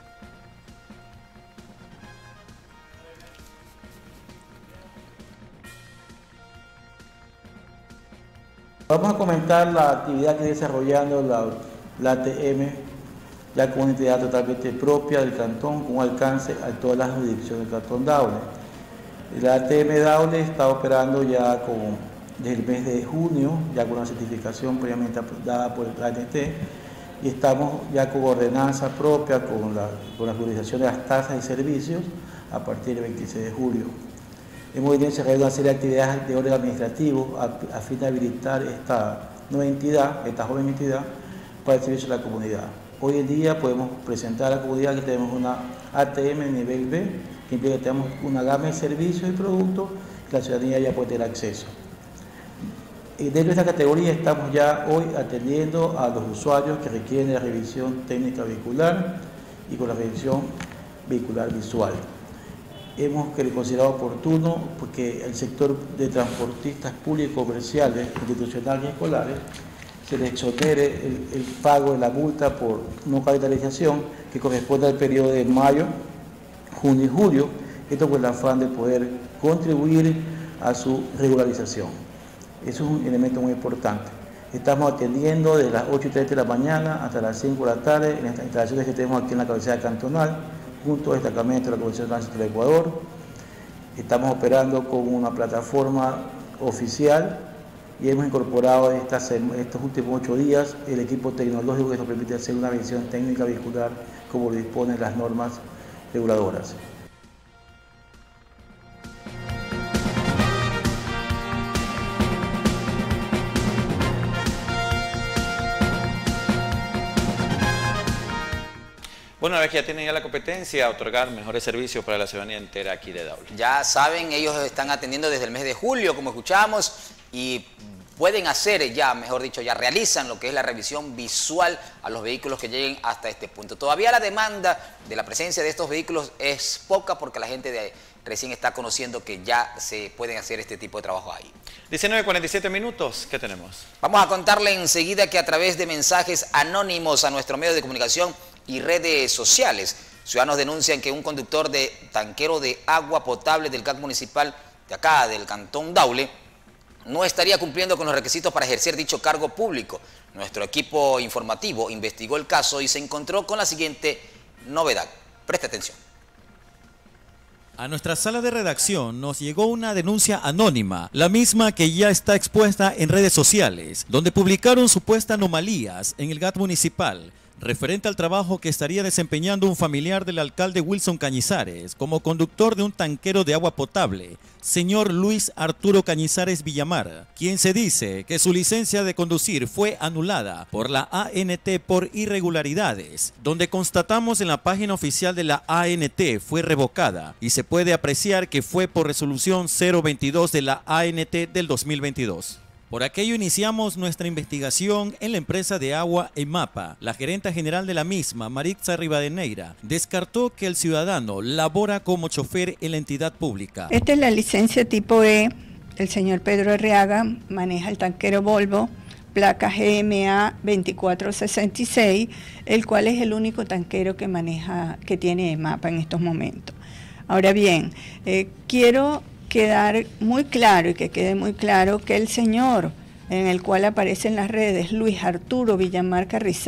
Vamos a comentar la actividad que está desarrollando la ATM, ya con una entidad totalmente propia del cantón, con alcance a todas las jurisdicciones del cantón Daule. La ATM Daule está operando ya desde el mes de junio, ya con una certificación previamente dada por el ANT, y estamos ya con ordenanza propia, con la jurisdicción de las tasas y servicios a partir del 26 de julio. Hemos desarrollado una serie de actividades de orden administrativo a fin de habilitar esta nueva entidad, esta joven entidad, para el servicio de la comunidad. Hoy en día podemos presentar a la comunidad que tenemos una ATM nivel B, que implica que tenemos una gama de servicios y productos que la ciudadanía ya puede tener acceso. Dentro de esta categoría estamos ya hoy atendiendo a los usuarios que requieren de la revisión técnica vehicular y con la revisión vehicular visual. Hemos considerado oportuno porque el sector de transportistas públicos, comerciales, institucionales y escolares se les exonere el pago de la multa por no capitalización que corresponde al periodo de mayo, junio y julio, esto con el afán de poder contribuir a su regularización. Eso es un elemento muy importante. Estamos atendiendo desde las 8:30 de la mañana hasta las 5 de la tarde en estas instalaciones que tenemos aquí en la cabecera cantonal, junto al destacamento de la Comisión de Tránsito del Ecuador. Estamos operando con una plataforma oficial y hemos incorporado en estos últimos 8 días el equipo tecnológico que nos permite hacer una revisión técnica vehicular como lo disponen las normas reguladoras. Bueno, una vez que ya tienen ya la competencia, otorgar mejores servicios para la ciudadanía entera aquí de Daule. Ya saben, ellos están atendiendo desde el mes de julio, como escuchamos, y pueden hacer ya, mejor dicho, ya realizan lo que es la revisión visual a los vehículos que lleguen hasta este punto. Todavía la demanda de la presencia de estos vehículos es poca porque la gente recién está conociendo que ya se pueden hacer este tipo de trabajo ahí. 19:47 minutos, ¿qué tenemos? Vamos a contarle enseguida que a través de mensajes anónimos a nuestro medio de comunicación y redes sociales, ciudadanos denuncian que un conductor de tanquero de agua potable del GAC municipal de acá, del Cantón Daule, no estaría cumpliendo con los requisitos para ejercer dicho cargo público. Nuestro equipo informativo investigó el caso y se encontró con la siguiente novedad. Preste atención. A nuestra sala de redacción nos llegó una denuncia anónima, la misma que ya está expuesta en redes sociales, donde publicaron supuestas anomalías en el GAT municipal, referente al trabajo que estaría desempeñando un familiar del alcalde Wilson Cañizares como conductor de un tanquero de agua potable, señor Luis Arturo Cañizares Villamar, quien se dice que su licencia de conducir fue anulada por la ANT por irregularidades, donde constatamos en la página oficial de la ANT fue revocada y se puede apreciar que fue por resolución 022 de la ANT del 2022. Por aquello iniciamos nuestra investigación en la empresa de agua EMAPA. La gerenta general de la misma, Maritza Rivadeneira, descartó que el ciudadano labora como chofer en la entidad pública. Esta es la licencia tipo E. El señor Pedro Arriaga maneja el tanquero Volvo, placa GMA 2466, el cual es el único tanquero que tiene EMAPA en estos momentos. Ahora bien, quiero quedar muy claro y que quede muy claro que el señor en el cual aparece en las redes, Luis Arturo Villamar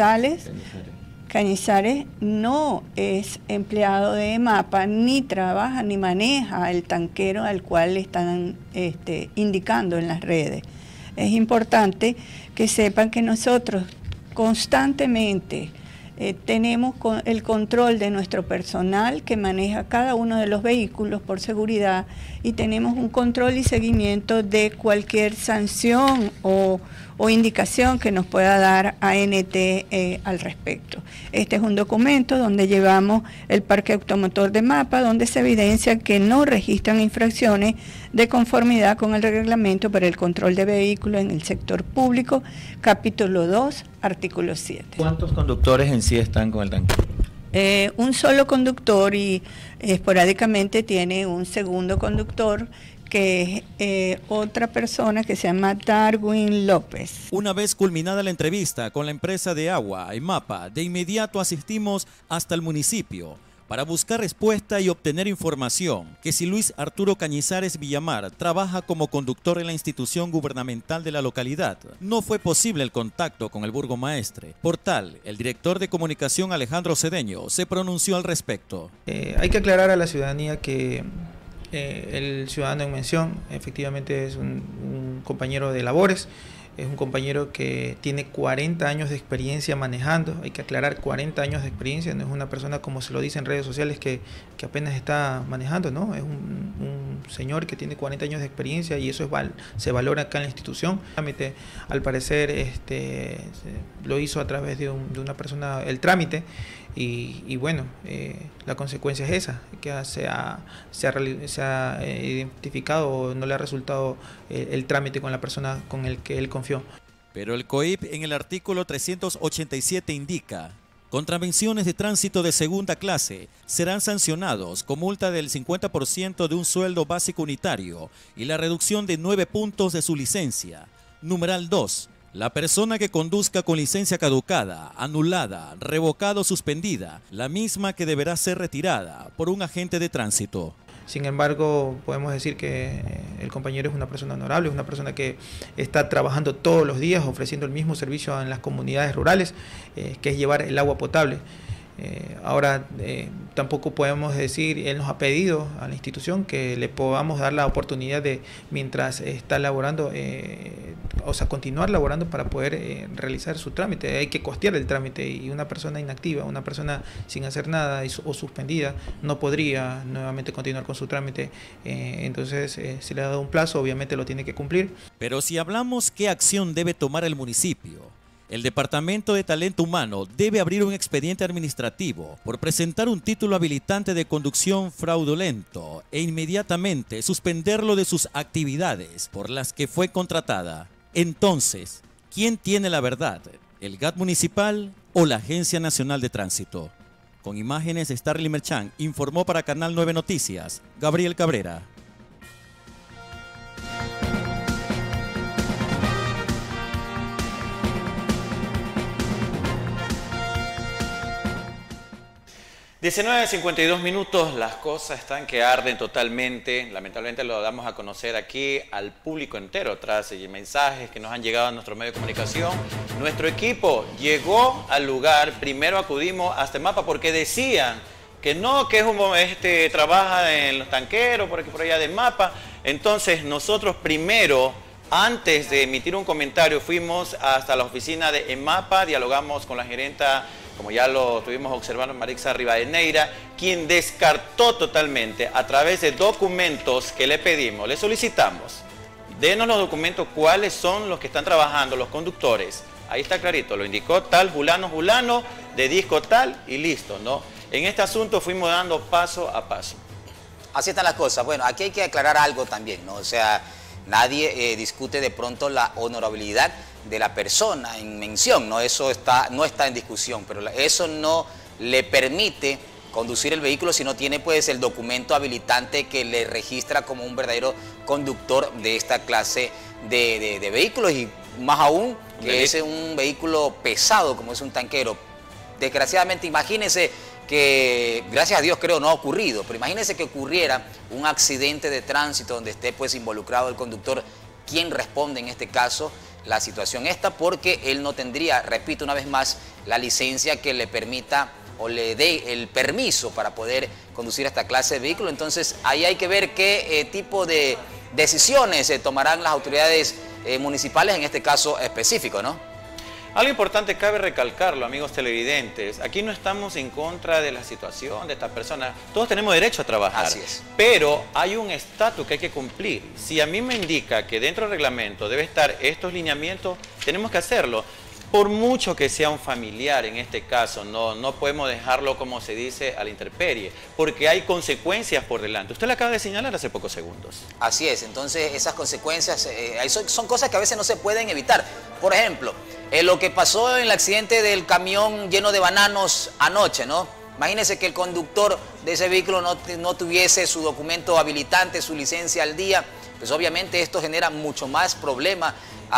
Cañizares, no es empleado de EMAPA, ni trabaja ni maneja el tanquero al cual le están indicando en las redes. Es importante que sepan que nosotros constantemente tenemos el control de nuestro personal que maneja cada uno de los vehículos por seguridad y tenemos un control y seguimiento de cualquier sanción o indicación que nos pueda dar ANT al respecto. Este es un documento donde llevamos el parque automotor de MAPA, donde se evidencia que no registran infracciones de conformidad con el reglamento para el control de vehículos en el sector público, capítulo 2, artículo 7. ¿Cuántos conductores en sí están con el tanque? Un solo conductor y esporádicamente tiene un segundo conductor que es otra persona que se llama Darwin López. Una vez culminada la entrevista con la empresa de agua, EMAPA, de inmediato asistimos hasta el municipio para buscar respuesta y obtener información que si Luis Arturo Cañizares Villamar trabaja como conductor en la institución gubernamental de la localidad. No fue posible el contacto con el burgomaestre. Por tal, el director de comunicación Alejandro Cedeño se pronunció al respecto. Hay que aclarar a la ciudadanía que el ciudadano en mención efectivamente es un compañero de labores, es un compañero que tiene 40 años de experiencia manejando. Hay que aclarar, 40 años de experiencia, no es una persona como se lo dice en redes sociales que apenas está manejando, ¿no? Es un señor que tiene 40 años de experiencia y eso se valora acá en la institución. Al parecer lo hizo a través de una persona el trámite y bueno, la consecuencia es esa, que se ha identificado o no le ha resultado el trámite con la persona con el que él confió. Pero el COIP en el artículo 387 indica: contravenciones de tránsito de segunda clase serán sancionados con multa del 50% de un sueldo básico unitario y la reducción de 9 puntos de su licencia. Numeral 2. La persona que conduzca con licencia caducada, anulada, revocada o suspendida, la misma que deberá ser retirada por un agente de tránsito. Sin embargo, podemos decir que el compañero es una persona honorable, es una persona que está trabajando todos los días ofreciendo el mismo servicio en las comunidades rurales, que es llevar el agua potable. Ahora tampoco podemos decir, él nos ha pedido a la institución que le podamos dar la oportunidad de, mientras está laborando, continuar laborando para poder realizar su trámite. Hay que costear el trámite y una persona inactiva, una persona sin hacer nada o suspendida, no podría nuevamente continuar con su trámite. Entonces se le ha dado un plazo, obviamente lo tiene que cumplir. Pero si hablamos qué acción debe tomar el municipio, el Departamento de Talento Humano debe abrir un expediente administrativo por presentar un título habilitante de conducción fraudulento e inmediatamente suspenderlo de sus actividades por las que fue contratada. Entonces, ¿quién tiene la verdad? ¿El GAT municipal o la Agencia Nacional de Tránsito? Con imágenes, Starly Merchán informó para Canal 9 Noticias, Gabriel Cabrera. (19:52), las cosas están que arden totalmente. Lamentablemente lo damos a conocer aquí al público entero tras mensajes que nos han llegado a nuestro medio de comunicación. Nuestro equipo llegó al lugar, primero acudimos hasta EMAPA porque decían que no, que es trabaja en los tanqueros, por allá de EMAPA. Entonces nosotros primero, antes de emitir un comentario, fuimos hasta la oficina de EMAPA, dialogamos con la gerenta, como ya lo estuvimos observando, Marixa Rivadeneira, quien descartó totalmente a través de documentos que le pedimos, le solicitamos, denos los documentos, cuáles son los que están trabajando, los conductores. Ahí está clarito, lo indicó tal, Julano, de disco tal y listo, ¿no? En este asunto fuimos dando paso a paso. Así están las cosas. Bueno, aquí hay que aclarar algo también, ¿no? O sea, nadie discute de pronto la honorabilidad de la persona en mención, ¿no? Eso no está en discusión, pero eso no le permite conducir el vehículo si no tiene pues el documento habilitante que le registra como un verdadero conductor de esta clase de vehículos, y más aún que es un vehículo pesado como es un tanquero. Desgraciadamente, imagínense que, gracias a Dios creo no ha ocurrido, pero imagínense que ocurriera un accidente de tránsito donde esté pues involucrado el conductor. ¿Quién responde en este caso? La situación esta, porque él no tendría, repito una vez más, la licencia que le permita o le dé el permiso para poder conducir esta clase de vehículo. Entonces ahí hay que ver qué tipo de decisiones tomarán las autoridades municipales en este caso específico, ¿no? Algo importante cabe recalcarlo, amigos televidentes, aquí no estamos en contra de la situación de esta persona, todos tenemos derecho a trabajar. Así es. Pero hay un estatus que hay que cumplir. Si a mí me indica que dentro del reglamento debe estar estos lineamientos, tenemos que hacerlo. Por mucho que sea un familiar en este caso, no podemos dejarlo, como se dice, a la intemperie, porque hay consecuencias por delante. Usted lo acaba de señalar hace pocos segundos. Así es, entonces esas consecuencias son cosas que a veces no se pueden evitar. Por ejemplo, lo que pasó en el accidente del camión lleno de bananos anoche, ¿no? Imagínense que el conductor de ese vehículo no tuviese su documento habilitante, su licencia al día, pues obviamente esto genera mucho más problema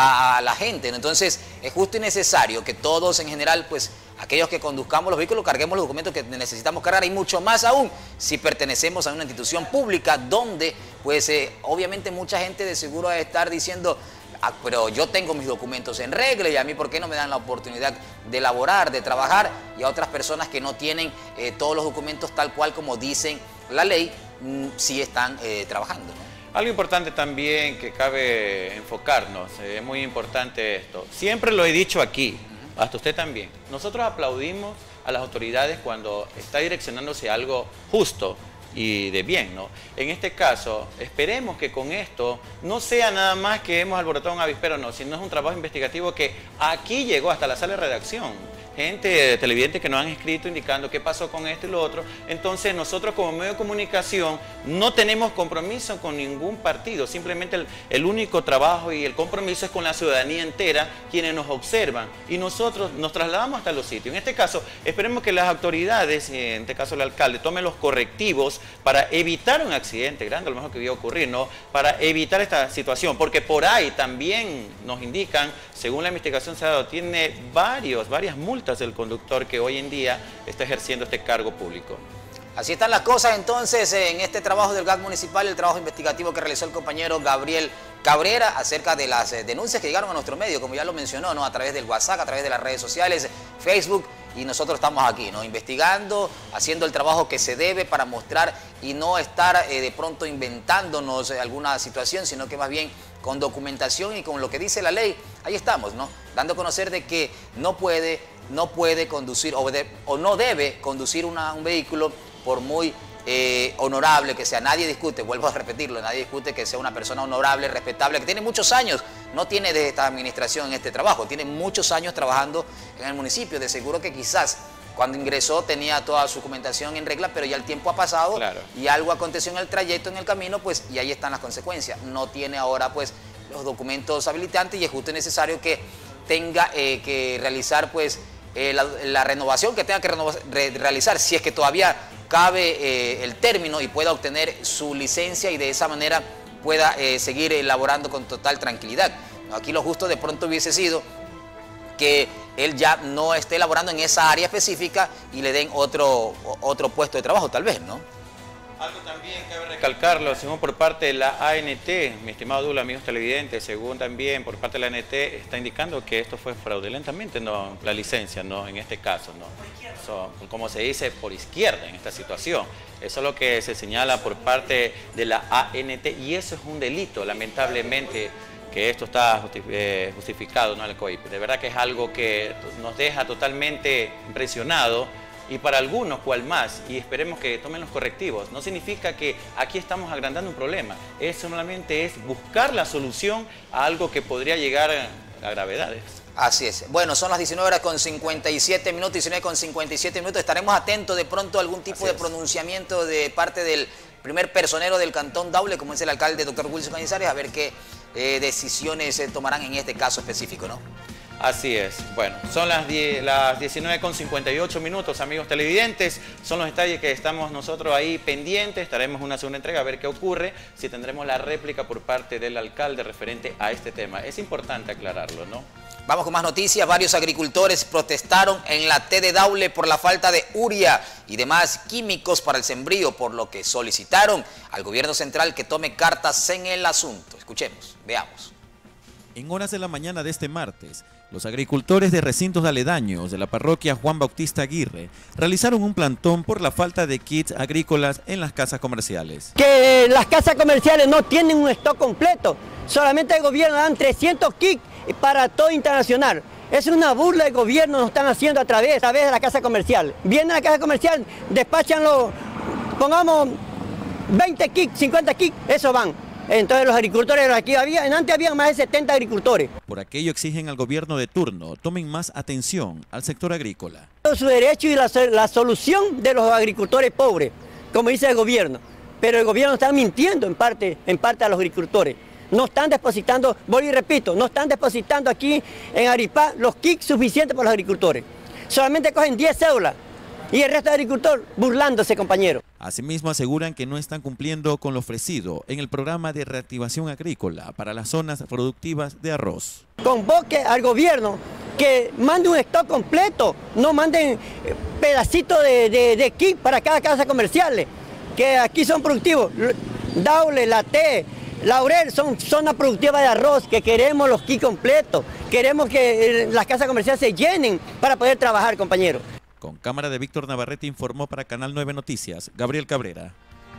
a la gente, ¿no? Entonces es justo y necesario que todos en general, pues aquellos que conduzcamos los vehículos, carguemos los documentos que necesitamos cargar, y mucho más aún si pertenecemos a una institución pública donde pues obviamente mucha gente de seguro va a estar diciendo: ah, pero yo tengo mis documentos en regla, y a mí ¿por qué no me dan la oportunidad de laborar, de trabajar? Y a otras personas que no tienen todos los documentos tal cual como dicen la ley, sí están trabajando, ¿no? Algo importante también que cabe enfocarnos, es muy importante esto. Siempre lo he dicho aquí, hasta usted también. Nosotros aplaudimos a las autoridades cuando está direccionándose a algo justo y de bien, ¿no? En este caso, esperemos que con esto no sea nada más que hemos alborotado un avispero, no, sino es un trabajo investigativo que aquí llegó hasta la sala de redacción. Gente televidente que nos han escrito indicando qué pasó con esto y lo otro. Entonces nosotros como medio de comunicación no tenemos compromiso con ningún partido, simplemente el único trabajo y el compromiso es con la ciudadanía entera, quienes nos observan, y nosotros nos trasladamos hasta los sitios. En este caso esperemos que las autoridades, en este caso el alcalde, tomen los correctivos para evitar un accidente grande, a lo mejor que iba a ocurrir, ¿no? Para evitar esta situación, porque por ahí también nos indican, según la investigación se ha dado, tiene varias multas del conductor que hoy en día está ejerciendo este cargo público. Así están las cosas entonces en este trabajo del GAT municipal, el trabajo investigativo que realizó el compañero Gabriel Cabrera acerca de las denuncias que llegaron a nuestro medio, como ya lo mencionó, ¿no? A través del WhatsApp, a través de las redes sociales, Facebook, y nosotros estamos aquí, ¿no? Investigando, haciendo el trabajo que se debe para mostrar y no estar de pronto inventándonos alguna situación, sino que más bien con documentación y con lo que dice la ley, ahí estamos, ¿no? Dando a conocer de que no puede conducir o no debe conducir un vehículo por muy honorable que sea. Nadie discute, vuelvo a repetirlo, nadie discute que sea una persona honorable, respetable, que tiene muchos años, no tiene de esta administración en este trabajo, tiene muchos años trabajando en el municipio. De seguro que quizás cuando ingresó tenía toda su documentación en regla, pero ya el tiempo ha pasado, claro, y algo aconteció en el trayecto, en el camino, pues, y ahí están las consecuencias. No tiene ahora pues los documentos habilitantes y es justo y necesario que tenga que realizar pues la renovación que tenga que realizar, si es que todavía cabe el término, y pueda obtener su licencia y de esa manera pueda seguir elaborando con total tranquilidad. Aquí lo justo de pronto hubiese sido que él ya no esté elaborando en esa área específica y le den otro puesto de trabajo, tal vez, ¿no? Algo también cabe recalcarlo, según por parte de la ANT, mi estimado Dula, amigos televidentes, según también por parte de la ANT, está indicando que esto fue fraudulentamente, no, la licencia, no, en este caso, no. Eso, como se dice, por izquierda en esta situación. Eso es lo que se señala por parte de la ANT y eso es un delito, lamentablemente, que esto está justificado, ¿no?, al COIP. De verdad que es algo que nos deja totalmente impresionados. Y para algunos, cual más, y esperemos que tomen los correctivos. No significa que aquí estamos agrandando un problema, solamente es buscar la solución a algo que podría llegar a gravedades. Así es. Bueno, son las 19:57 minutos, 19:57 minutos. Estaremos atentos de pronto a algún tipo de pronunciamiento de parte del primer personero del Cantón Daule, como es el alcalde doctor Wilson Cañizares, a ver qué decisiones se tomarán en este caso específico, ¿no? Así es. Bueno, son las 19:58 minutos, amigos televidentes. Son los detalles que estamos nosotros ahí pendientes. Estaremos en una segunda entrega a ver qué ocurre, si tendremos la réplica por parte del alcalde referente a este tema. Es importante aclararlo, ¿no? Vamos con más noticias. Varios agricultores protestaron en la T de Daule por la falta de urea y demás químicos para el sembrío, por lo que solicitaron al gobierno central que tome cartas en el asunto. Escuchemos, veamos. En horas de la mañana de este martes, los agricultores de recintos aledaños de la parroquia Juan Bautista Aguirre realizaron un plantón por la falta de kits agrícolas en las casas comerciales. Que las casas comerciales no tienen un stock completo, solamente el gobierno dan 300 kits para todo internacional. Es una burla del gobierno, nos están haciendo a través de la casa comercial. Vienen a la casa comercial, despachan pongamos 20 kits, 50 kits, eso van. Entonces los agricultores aquí antes había más de 70 agricultores. Por aquello exigen al gobierno de turno tomen más atención al sector agrícola. Su derecho y la solución de los agricultores pobres, como dice el gobierno. Pero el gobierno está mintiendo en parte a los agricultores. No están depositando, voy y repito, no están depositando aquí en Aripá los kits suficientes para los agricultores. Solamente cogen 10 cédulas. Y el resto de agricultores burlándose, compañero. Asimismo aseguran que no están cumpliendo con lo ofrecido en el programa de reactivación agrícola para las zonas productivas de arroz. Convoque al gobierno que mande un stock completo, no manden pedacitos de kit para cada casa comercial, que aquí son productivos. Daule, La T, Laurel son zonas productivas de arroz, que queremos los kits completos, queremos que las casas comerciales se llenen para poder trabajar, compañero. Con cámara de Víctor Navarrete informó para Canal 9 Noticias, Gabriel Cabrera.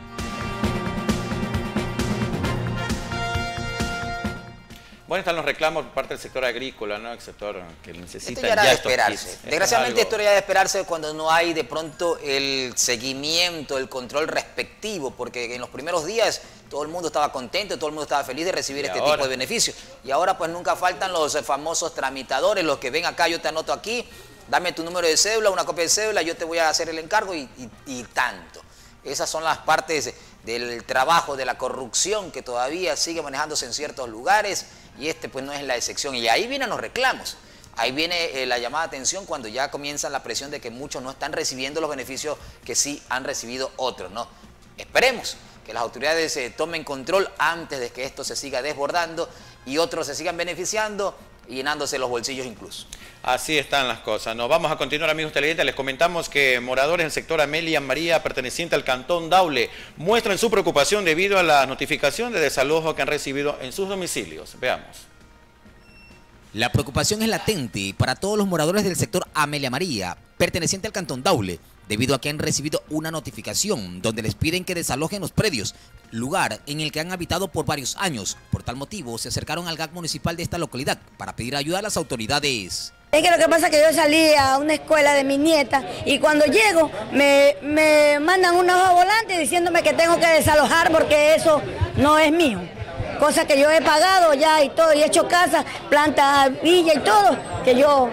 Bueno, están los reclamos por parte del sector agrícola, ¿no? El sector que necesita ya de esperarse. Desgraciadamente esto era ya de esperarse cuando no hay de pronto el seguimiento, el control respectivo, porque en los primeros días todo el mundo estaba contento, todo el mundo estaba feliz de recibir este tipo de beneficios. Y ahora pues nunca faltan los famosos tramitadores, los que ven acá, yo te anoto aquí, dame tu número de cédula, una copia de cédula, yo te voy a hacer el encargo y tanto. Esas son las partes del trabajo, de la corrupción que todavía sigue manejándose en ciertos lugares y este pues no es la excepción. Y ahí vienen los reclamos, ahí viene la llamada de atención cuando ya comienza la presión de que muchos no están recibiendo los beneficios que sí han recibido otros, ¿no? Esperemos que las autoridades tomen control antes de que esto se siga desbordando y otros se sigan beneficiando y llenándose los bolsillos incluso. Así están las cosas. Nos vamos a continuar, amigos televidentes. Les comentamos que moradores del sector Amelia María, perteneciente al Cantón Daule, muestran su preocupación debido a la notificación de desalojo que han recibido en sus domicilios. Veamos. La preocupación es latente para todos los moradores del sector Amelia María, perteneciente al Cantón Daule, debido a que han recibido una notificación donde les piden que desalojen los predios, lugar en el que han habitado por varios años. Por tal motivo, se acercaron al GAC municipal de esta localidad para pedir ayuda a las autoridades. Es que lo que pasa es que yo salí a una escuela de mi nieta y cuando llego me mandan una hoja volante diciéndome que tengo que desalojar porque eso no es mío. Cosa que yo he pagado ya y todo, y he hecho casa, planta, villa y todo, que yo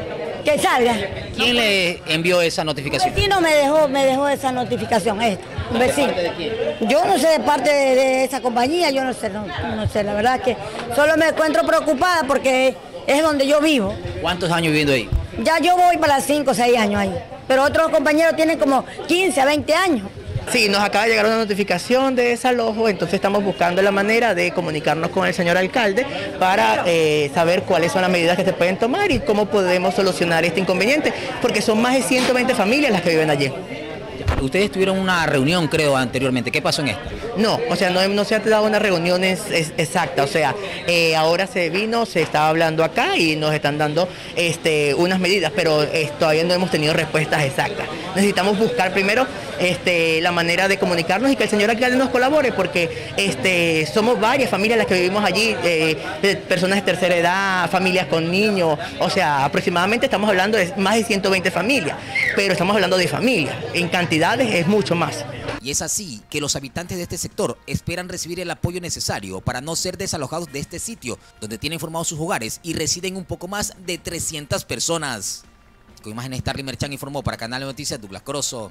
que salga. ¿Quién le envió esa notificación? Un vecino me dejó esa notificación, un vecino. ¿De quién? Yo no sé de parte de esa compañía, yo no sé, la verdad que solo me encuentro preocupada porque es donde yo vivo. ¿Cuántos años viviendo ahí? Ya yo voy para 5 o 6 años ahí, pero otros compañeros tienen como 15 a 20 años. Sí, nos acaba de llegar una notificación de desalojo, entonces estamos buscando la manera de comunicarnos con el señor alcalde para saber cuáles son las medidas que se pueden tomar y cómo podemos solucionar este inconveniente, porque son más de 120 familias las que viven allí. Ustedes tuvieron una reunión, creo, anteriormente. ¿Qué pasó en esta? No, o sea, no se ha dado una reunión exacta, o sea, ahora se estaba hablando acá y nos están dando unas medidas, pero todavía no hemos tenido respuestas exactas. Necesitamos buscar primero la manera de comunicarnos y que el señor alcalde nos colabore, porque somos varias familias las que vivimos allí, personas de tercera edad, familias con niños, o sea, aproximadamente estamos hablando de más de 120 familias, pero estamos hablando de familias, en cantidades es mucho más. Y es así que los habitantes de este sector esperan recibir el apoyo necesario para no ser desalojados de este sitio, donde tienen formados sus hogares y residen un poco más de 300 personas. Con imágenes, Starly Merchan informó para Canal de Noticias Douglas Corozo.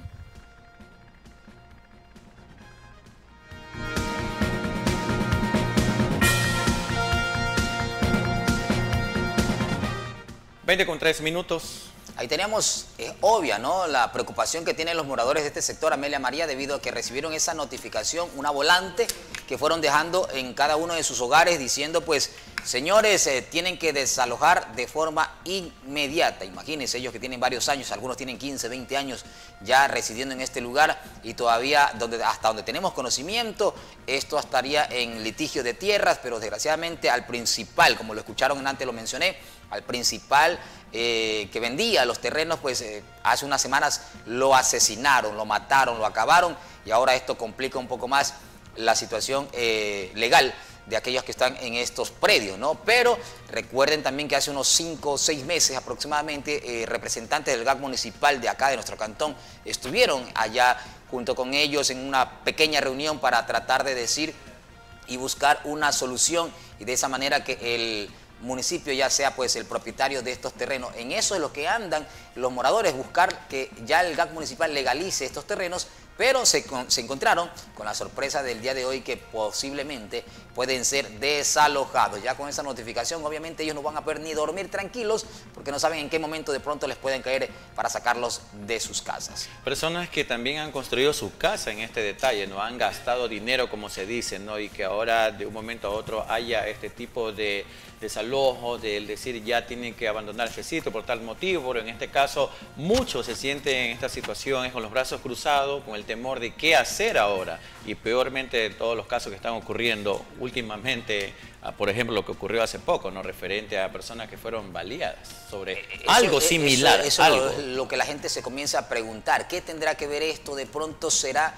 (20:03). Ahí teníamos, es obvia, ¿no?, la preocupación que tienen los moradores de este sector, Amelia María, debido a que recibieron esa notificación, una volante que fueron dejando en cada uno de sus hogares diciendo, pues, señores, tienen que desalojar de forma inmediata. Imagínense, ellos que tienen varios años, algunos tienen 15, 20 años ya residiendo en este lugar y todavía, hasta donde tenemos conocimiento, esto estaría en litigio de tierras, pero desgraciadamente al principal, como lo escucharon antes, lo mencioné, al principal que vendía los terrenos, pues hace unas semanas lo asesinaron, lo mataron, lo acabaron, y ahora esto complica un poco más la situación legal de aquellos que están en estos predios, ¿no? Pero recuerden también que hace unos 5 o 6 meses aproximadamente representantes del GAC municipal de acá, de nuestro cantón, estuvieron allá junto con ellos en una pequeña reunión para tratar de decir y buscar una solución, y de esa manera que el municipio ya sea pues el propietario de estos terrenos. En eso es lo que andan los moradores, buscar que ya el GAC municipal legalice estos terrenos, pero se encontraron con la sorpresa del día de hoy que posiblemente pueden ser desalojados. Ya con esa notificación, obviamente ellos no van a poder ni dormir tranquilos porque no saben en qué momento de pronto les pueden caer para sacarlos de sus casas. Personas que también han construido su casa en este detalle, no han gastado dinero, como se dice, ¿no? Y que ahora de un momento a otro haya este tipo de desalojo, de decir ya tienen que abandonar ese sitio por tal motivo, pero en este caso muchos se sienten en esta situación con los brazos cruzados, con el temor de qué hacer ahora, y peormente de todos los casos que están ocurriendo últimamente, por ejemplo lo que ocurrió hace poco, ¿no?, referente a personas que fueron baleadas, sobre algo similar. Eso es lo que la gente se comienza a preguntar, ¿qué tendrá que ver esto? De pronto será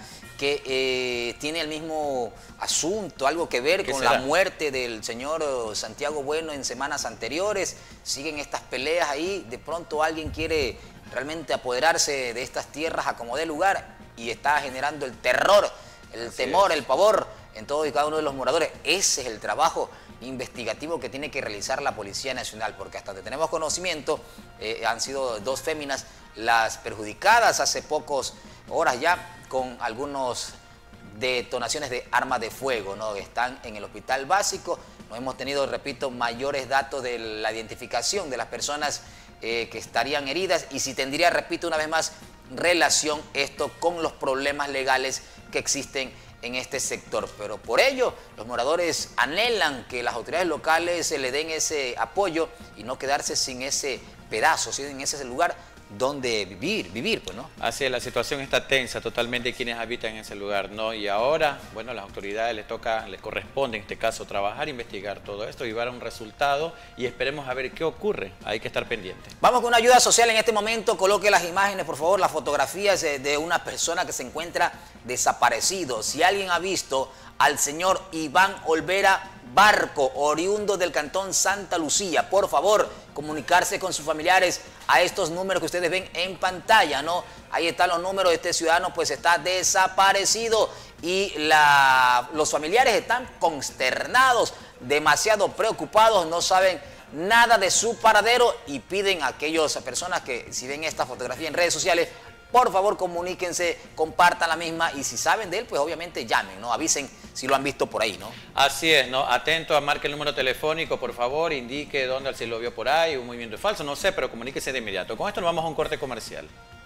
que tiene el mismo asunto, algo que ver con la muerte del señor Santiago Bueno en semanas anteriores. Siguen estas peleas ahí, de pronto alguien quiere realmente apoderarse de estas tierras a como dé lugar y está generando el terror, el temor, el pavor en todos y cada uno de los moradores. Ese es el trabajo investigativo que tiene que realizar la Policía Nacional, porque hasta donde tenemos conocimiento han sido 2 féminas las perjudicadas hace pocas horas ya, con algunas detonaciones de armas de fuego, ¿no? Están en el hospital básico. No hemos tenido, repito, mayores datos de la identificación de las personas que estarían heridas y si tendría, repito una vez más, relación esto con los problemas legales que existen en este sector. Pero por ello, los moradores anhelan que las autoridades locales se le den ese apoyo y no quedarse sin ese pedazo, sin ese lugar donde vivir, pues, ¿no? Así es, la situación está tensa totalmente quienes habitan en ese lugar, ¿no? Y ahora, bueno, a las autoridades les corresponde en este caso trabajar, investigar todo esto, llevar a un resultado y esperemos a ver qué ocurre. Hay que estar pendiente. Vamos con una ayuda social en este momento. Coloque las imágenes, por favor, las fotografías de una persona que se encuentra desaparecido. Si alguien ha visto al señor Iván Olvera Barco, oriundo del cantón Santa Lucía, por favor, comunicarse con sus familiares a estos números que ustedes ven en pantalla, ¿no? Ahí están los números de este ciudadano, pues está desaparecido y los familiares están consternados, demasiado preocupados, no saben nada de su paradero y piden a aquellas personas que si ven esta fotografía en redes sociales, por favor comuníquense, compartan la misma y si saben de él, pues obviamente llamen, ¿no? Avisen si lo han visto por ahí, ¿no? Así es, ¿no? Atento a marque el número telefónico, por favor, indique dónde si lo vio por ahí, un movimiento falso, no sé, pero comuníquese de inmediato. Con esto nos vamos a un corte comercial.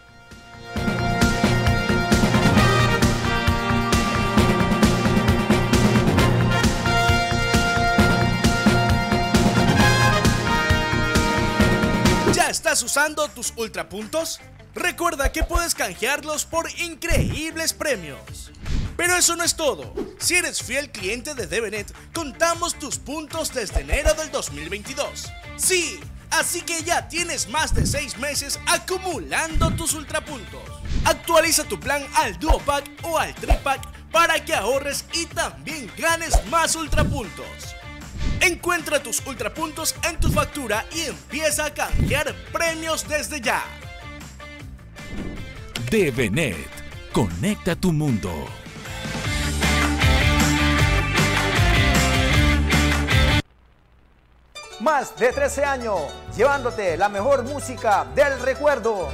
¿Ya estás usando tus ultrapuntos? Recuerda que puedes canjearlos por increíbles premios. Pero eso no es todo. Si eres fiel cliente de DBNet, contamos tus puntos desde enero del 2022. Sí, así que ya tienes más de 6 meses acumulando tus ultrapuntos. Actualiza tu plan al Duo Pack o al Tripack para que ahorres y también ganes más ultrapuntos. Encuentra tus ultrapuntos en tu factura y empieza a canjear premios desde ya. DBNet, conecta tu mundo. Más de 13 años, llevándote la mejor música del recuerdo.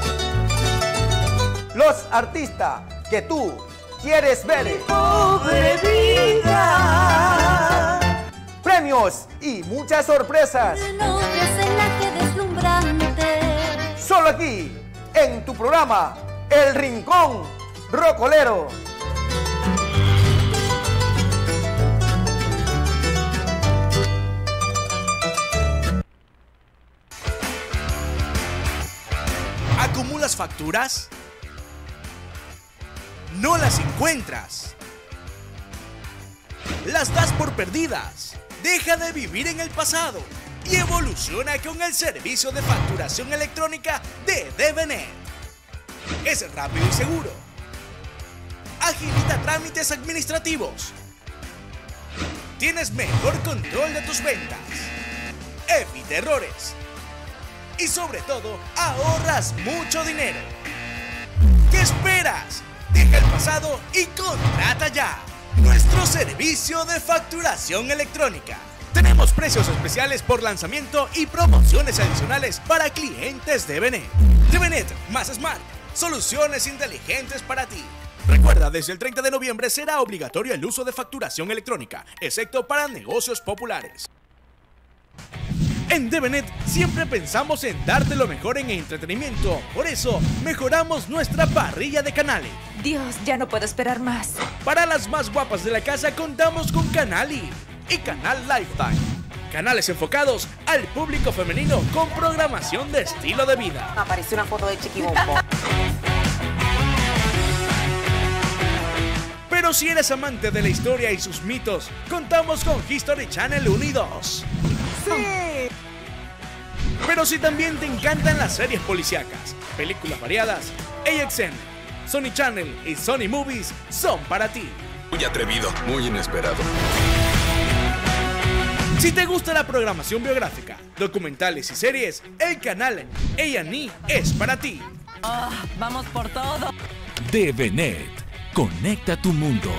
Los artistas que tú quieres ver. Pobre vida. Premios y muchas sorpresas. Solo aquí, en tu programa, El Rincón Rocolero. ¿Acumulas facturas? ¿No las encuentras? ¿Las das por perdidas? Deja de vivir en el pasado y evoluciona con el servicio de facturación electrónica de DBNet. Es rápido y seguro. Agilita trámites administrativos. Tienes mejor control de tus ventas. Evita errores. Y sobre todo, ahorras mucho dinero. ¿Qué esperas? Deja el pasado y contrata ya nuestro servicio de facturación electrónica. Tenemos precios especiales por lanzamiento y promociones adicionales para clientes de DBNet. DBNet más Smart. Soluciones inteligentes para ti. Recuerda, desde el 30 de noviembre será obligatorio el uso de facturación electrónica, excepto para negocios populares. En DBNet siempre pensamos en darte lo mejor en entretenimiento. Por eso, mejoramos nuestra parrilla de canales. Dios, ya no puedo esperar más. Para las más guapas de la casa contamos con Canali y Canal Lifetime. Canales enfocados al público femenino con programación de estilo de vida. Apareció una foto de Chiquibombo. Pero si eres amante de la historia y sus mitos, contamos con History Channel 1 y 2. ¡Sí! Pero si también te encantan las series policíacas, películas variadas, AXN, Sony Channel y Sony Movies son para ti. Muy atrevido, muy inesperado. Si te gusta la programación biográfica, documentales y series, el canal A&E es para ti. Oh, vamos por todo. DBNet, conecta tu mundo.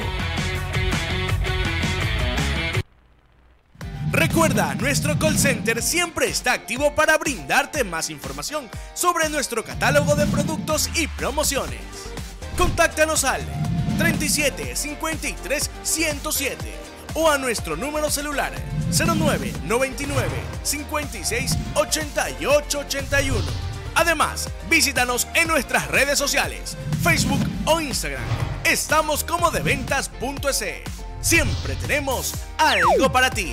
Recuerda, nuestro call center siempre está activo para brindarte más información sobre nuestro catálogo de productos y promociones. Contáctanos al 37 53 107 o a nuestro número celular 09 99 56 88 81. Además, visítanos en nuestras redes sociales, Facebook o Instagram. Estamos como deventas.es. Siempre tenemos algo para ti.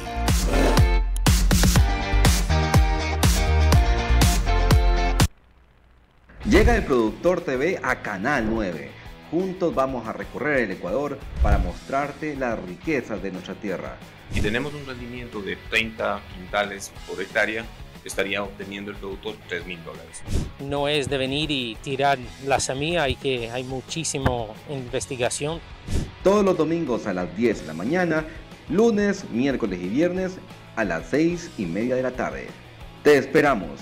Llega el Productor TV a Canal 9. Juntos vamos a recorrer el Ecuador para mostrarte las riquezas de nuestra tierra. Si tenemos un rendimiento de 30 quintales por hectárea, estaría obteniendo el productor $3.000. No es de venir y tirar la semilla, hay muchísima investigación. Todos los domingos a las 10 de la mañana, lunes, miércoles y viernes a las 6:30 de la tarde. Te esperamos.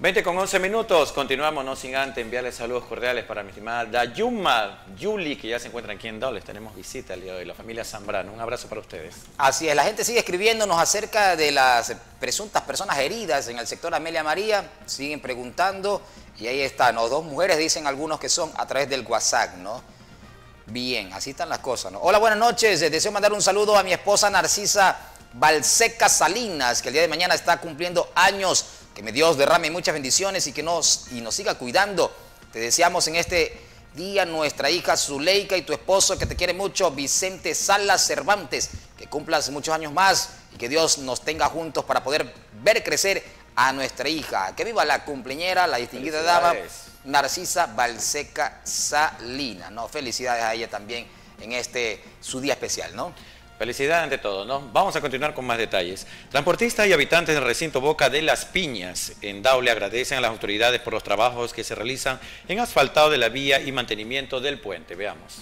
20:11. Continuamos, no sin antes enviarles saludos cordiales para mi estimada Dayuma Yuli, que ya se encuentra aquí en Daules. Tenemos visita el día de hoy, la familia Zambrano. Un abrazo para ustedes. Así es, la gente sigue escribiéndonos acerca de las presuntas personas heridas en el sector Amelia María. Siguen preguntando y ahí están, ¿no? 2 mujeres, dicen algunos que son a través del WhatsApp, ¿no? Bien, así están las cosas, ¿no? Hola, buenas noches. Deseo mandar un saludo a mi esposa Narcisa Balseca Salinas, que el día de mañana está cumpliendo años. Que Dios derrame muchas bendiciones y que nos siga cuidando. Te deseamos en este día nuestra hija Zuleika y tu esposo, que te quiere mucho, Vicente Salas Cervantes, que cumplas muchos años más y que Dios nos tenga juntos para poder ver crecer a nuestra hija. Que viva la cumpleañera, la distinguida dama Narcisa Balseca Salinas, ¿no? Felicidades a ella también en su día especial, ¿no? Felicidades ante todo, ¿no? Vamos a continuar con más detalles. Transportistas y habitantes del recinto Boca de las Piñas en Daule agradecen a las autoridades por los trabajos que se realizan en asfaltado de la vía y mantenimiento del puente. Veamos.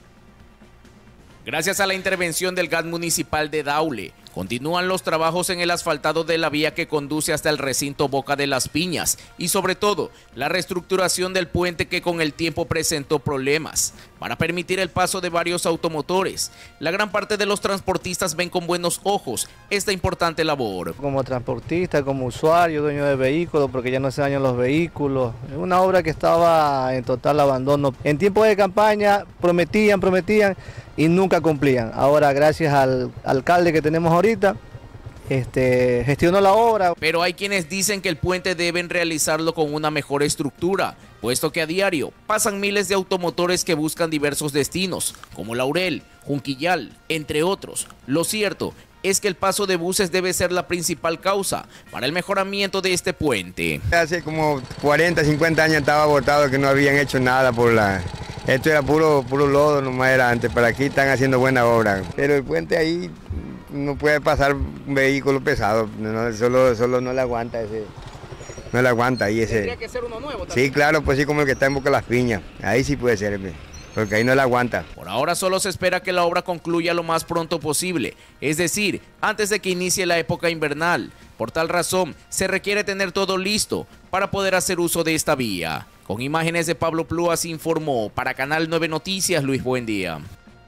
Gracias a la intervención del GAT municipal de Daule, continúan los trabajos en el asfaltado de la vía que conduce hasta el recinto Boca de las Piñas y sobre todo la reestructuración del puente que con el tiempo presentó problemas para permitir el paso de varios automotores. La gran parte de los transportistas ven con buenos ojos esta importante labor. Como transportista, como usuario, dueño de vehículos, porque ya no se dañan los vehículos. Es una obra que estaba en total abandono. En tiempo de campaña prometían y nunca cumplían. Ahora, gracias al alcalde que tenemos ahorita, gestionó la obra. Pero hay quienes dicen que el puente deben realizarlo con una mejor estructura, puesto que a diario pasan miles de automotores que buscan diversos destinos, como Laurel, Junquillal, entre otros. Lo cierto es que el paso de buses debe ser la principal causa para el mejoramiento de este puente. Hace como 40, 50 años estaba botado, que no habían hecho nada por esto era puro lodo nomás era antes, pero aquí están haciendo buena obra. Pero el puente ahí no puede pasar un vehículo pesado, solo no le aguanta ese. No le aguanta ahí ese. ¿Tendría que ser uno nuevo también? Sí, claro, pues sí, como el que está en Boca de las Piñas. Ahí sí puede ser, porque ahí no le aguanta. Por ahora solo se espera que la obra concluya lo más pronto posible, es decir, antes de que inicie la época invernal. Por tal razón, se requiere tener todo listo para poder hacer uso de esta vía. Con imágenes de Pablo Plúas informó para Canal 9 Noticias Luis Buendía.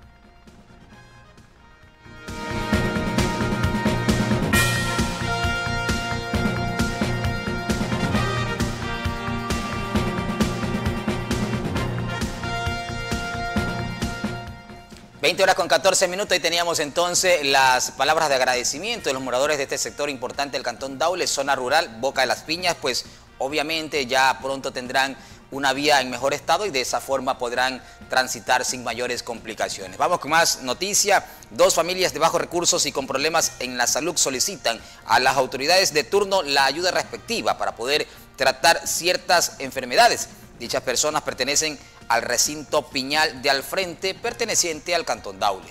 (20:14) y teníamos entonces las palabras de agradecimiento de los moradores de este sector importante del Cantón Daule, zona rural, Boca de las Piñas, pues obviamente ya pronto tendrán una vía en mejor estado y de esa forma podrán transitar sin mayores complicaciones. Vamos con más noticia. 2 familias de bajos recursos y con problemas en la salud solicitan a las autoridades de turno la ayuda respectiva para poder tratar ciertas enfermedades. Dichas personas pertenecen al recinto Piñal de Al Frente, perteneciente al Cantón Daule.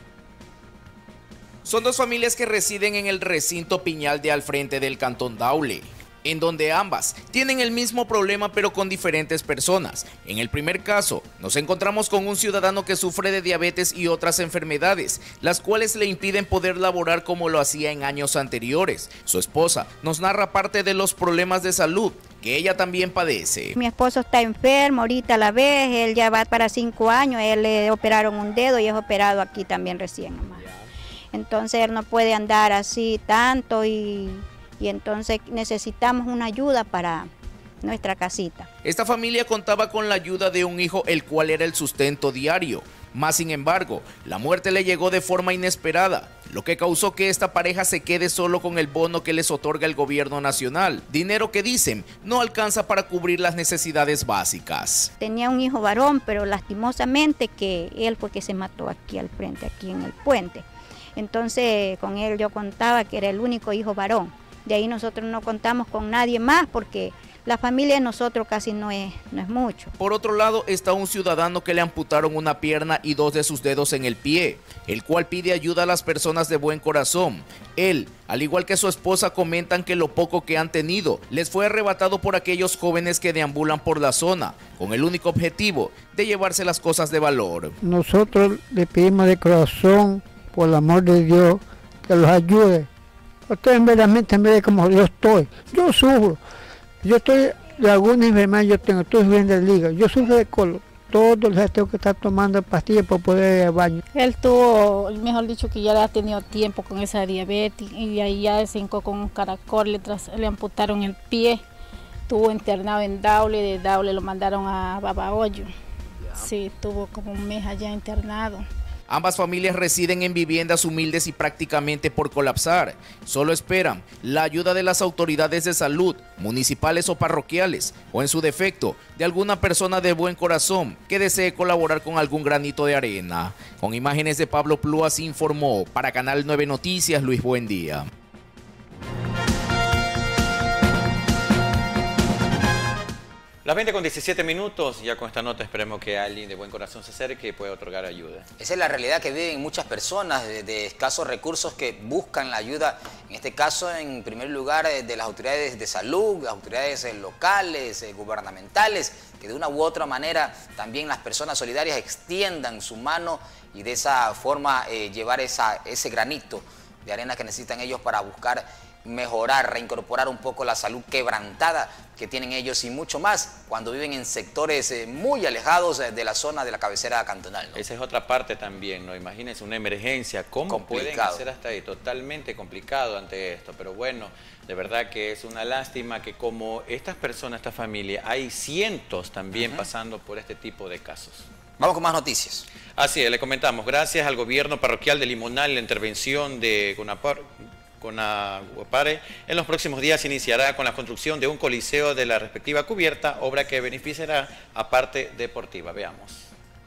Son 2 familias que residen en el recinto Piñal de Al Frente del Cantón Daule, en donde ambas tienen el mismo problema pero con diferentes personas. En el primer caso, nos encontramos con un ciudadano que sufre de diabetes y otras enfermedades, las cuales le impiden poder laborar como lo hacía en años anteriores. Su esposa nos narra parte de los problemas de salud que ella también padece. Mi esposo está enfermo ahorita a la vez, él ya va para 5 años, él le operaron un dedo y es operado aquí también recién nomás. Entonces él no puede andar así tanto y entonces necesitamos una ayuda para nuestra casita. Esta familia contaba con la ayuda de un hijo, el cual era el sustento diario. Más sin embargo, la muerte le llegó de forma inesperada, lo que causó que esta pareja se quede solo con el bono que les otorga el gobierno nacional. Dinero que dicen no alcanza para cubrir las necesidades básicas. Tenía un hijo varón, pero lastimosamente que él fue que se mató aquí al frente, aquí en el puente. Entonces con él yo contaba que era el único hijo varón. De ahí nosotros no contamos con nadie más porque la familia de nosotros casi no es mucho. Por otro lado está un ciudadano que le amputaron una pierna y 2 de sus dedos en el pie, el cual pide ayuda a las personas de buen corazón. Él, al igual que su esposa, comentan que lo poco que han tenido les fue arrebatado por aquellos jóvenes que deambulan por la zona, con el único objetivo de llevarse las cosas de valor. Nosotros le pedimos de corazón, por el amor de Dios, que los ayude. Ustedes verdaderamente me ven como yo estoy. Yo sufro. Yo estoy de alguna enfermedad, estoy sufriendo del hígado, yo sufro de colon. Todos los días tengo que estar tomando pastillas para poder ir al baño. Él tuvo, mejor dicho, que ya ha tenido tiempo con esa diabetes y ahí ya se hincó con un caracol, le amputaron el pie, estuvo internado en Daule, de Daule lo mandaron a Babahoyo. Sí, estuvo como un mes allá internado. Ambas familias residen en viviendas humildes y prácticamente por colapsar. Solo esperan la ayuda de las autoridades de salud, municipales o parroquiales, o en su defecto, de alguna persona de buen corazón que desee colaborar con algún granito de arena. Con imágenes de Pablo Plúas informó para Canal 9 Noticias Luis Buendía. Las 20:17, ya con esta nota esperemos que alguien de buen corazón se acerque y pueda otorgar ayuda. Esa es la realidad que viven muchas personas de escasos recursos que buscan la ayuda, en este caso en primer lugar de las autoridades de salud, las autoridades locales, gubernamentales, que de una u otra manera también las personas solidarias extiendan su mano y de esa forma llevar ese granito de arena que necesitan ellos para buscar mejorar, reincorporar un poco la salud quebrantada que tienen ellos y mucho más cuando viven en sectores muy alejados de la zona de la cabecera cantonal, ¿no? Esa es otra parte también, ¿no? Imagínense una emergencia, ¿cómo pueden hacer hasta ahí? Totalmente complicado ante esto, pero bueno, de verdad que es una lástima que como estas personas, esta familia, hay cientos también pasando por este tipo de casos. Vamos con más noticias. Así es, le comentamos, gracias al gobierno parroquial de Limonal, la intervención de Conaguapare, en los próximos días se iniciará con la construcción de un coliseo de la respectiva cubierta, obra que beneficiará a parte deportiva. Veamos.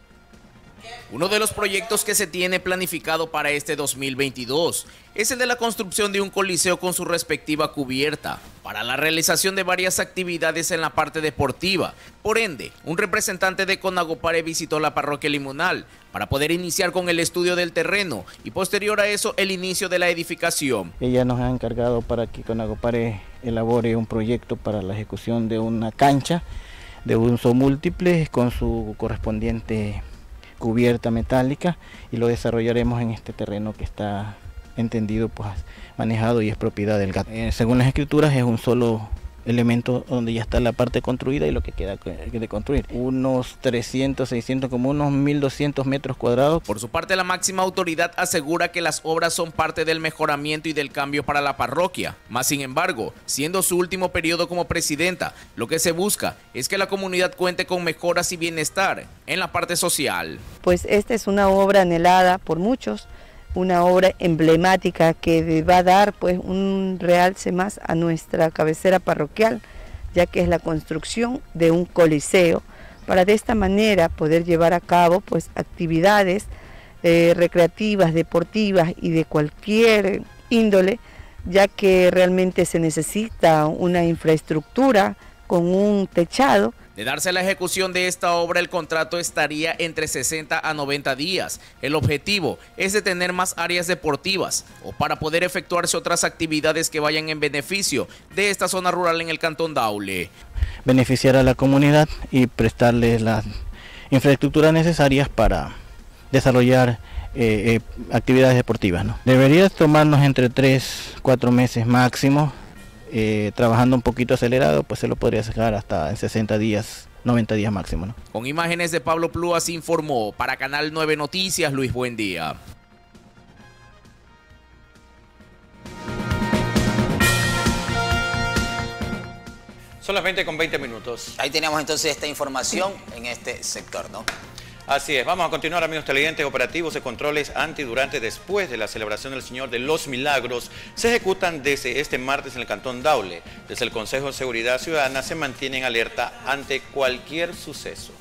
Uno de los proyectos que se tiene planificado para este 2022 es el de la construcción de un coliseo con su respectiva cubierta para la realización de varias actividades en la parte deportiva. Por ende, un representante de Conaguapare visitó la parroquia Limonal para poder iniciar con el estudio del terreno y posterior a eso el inicio de la edificación. Ella nos ha encargado para que Conaguapare elabore un proyecto para la ejecución de una cancha de uso múltiple con su correspondiente cubierta metálica y lo desarrollaremos en este terreno que está entendido, pues manejado y es propiedad del GAT. Según las escrituras es un solo elemento donde ya está la parte construida y lo que queda de construir. Unos 300, 600, como unos 1200 metros cuadrados. Por su parte, la máxima autoridad asegura que las obras son parte del mejoramiento y del cambio para la parroquia. Más sin embargo, siendo su último periodo como presidenta, lo que se busca es que la comunidad cuente con mejoras y bienestar en la parte social. Pues esta es una obra anhelada por muchos, una obra emblemática que va a dar pues un realce más a nuestra cabecera parroquial, ya que es la construcción de un coliseo para de esta manera poder llevar a cabo pues actividades recreativas, deportivas y de cualquier índole, ya que realmente se necesita una infraestructura con un techado. De darse la ejecución de esta obra, el contrato estaría entre 60 a 90 días. El objetivo es de tener más áreas deportivas o para poder efectuarse otras actividades que vayan en beneficio de esta zona rural en el Cantón Daule. Beneficiar a la comunidad y prestarles las infraestructuras necesarias para desarrollar actividades deportivas, ¿no? Debería tomarnos entre 3-4 meses máximo. Trabajando un poquito acelerado, pues se lo podría sacar hasta en 60 días, 90 días máximo, ¿no? Con imágenes de Pablo Plúas informó para Canal 9 Noticias Luis Buendía. Son las 20:20. Ahí teníamos entonces esta información en este sector, ¿no? Así es, vamos a continuar, amigos televidentes. Operativos de controles antes, durante y después de la celebración del Señor de los Milagros se ejecutan desde este martes en el Cantón Daule. Desde el Consejo de Seguridad Ciudadana se mantienen alerta ante cualquier suceso.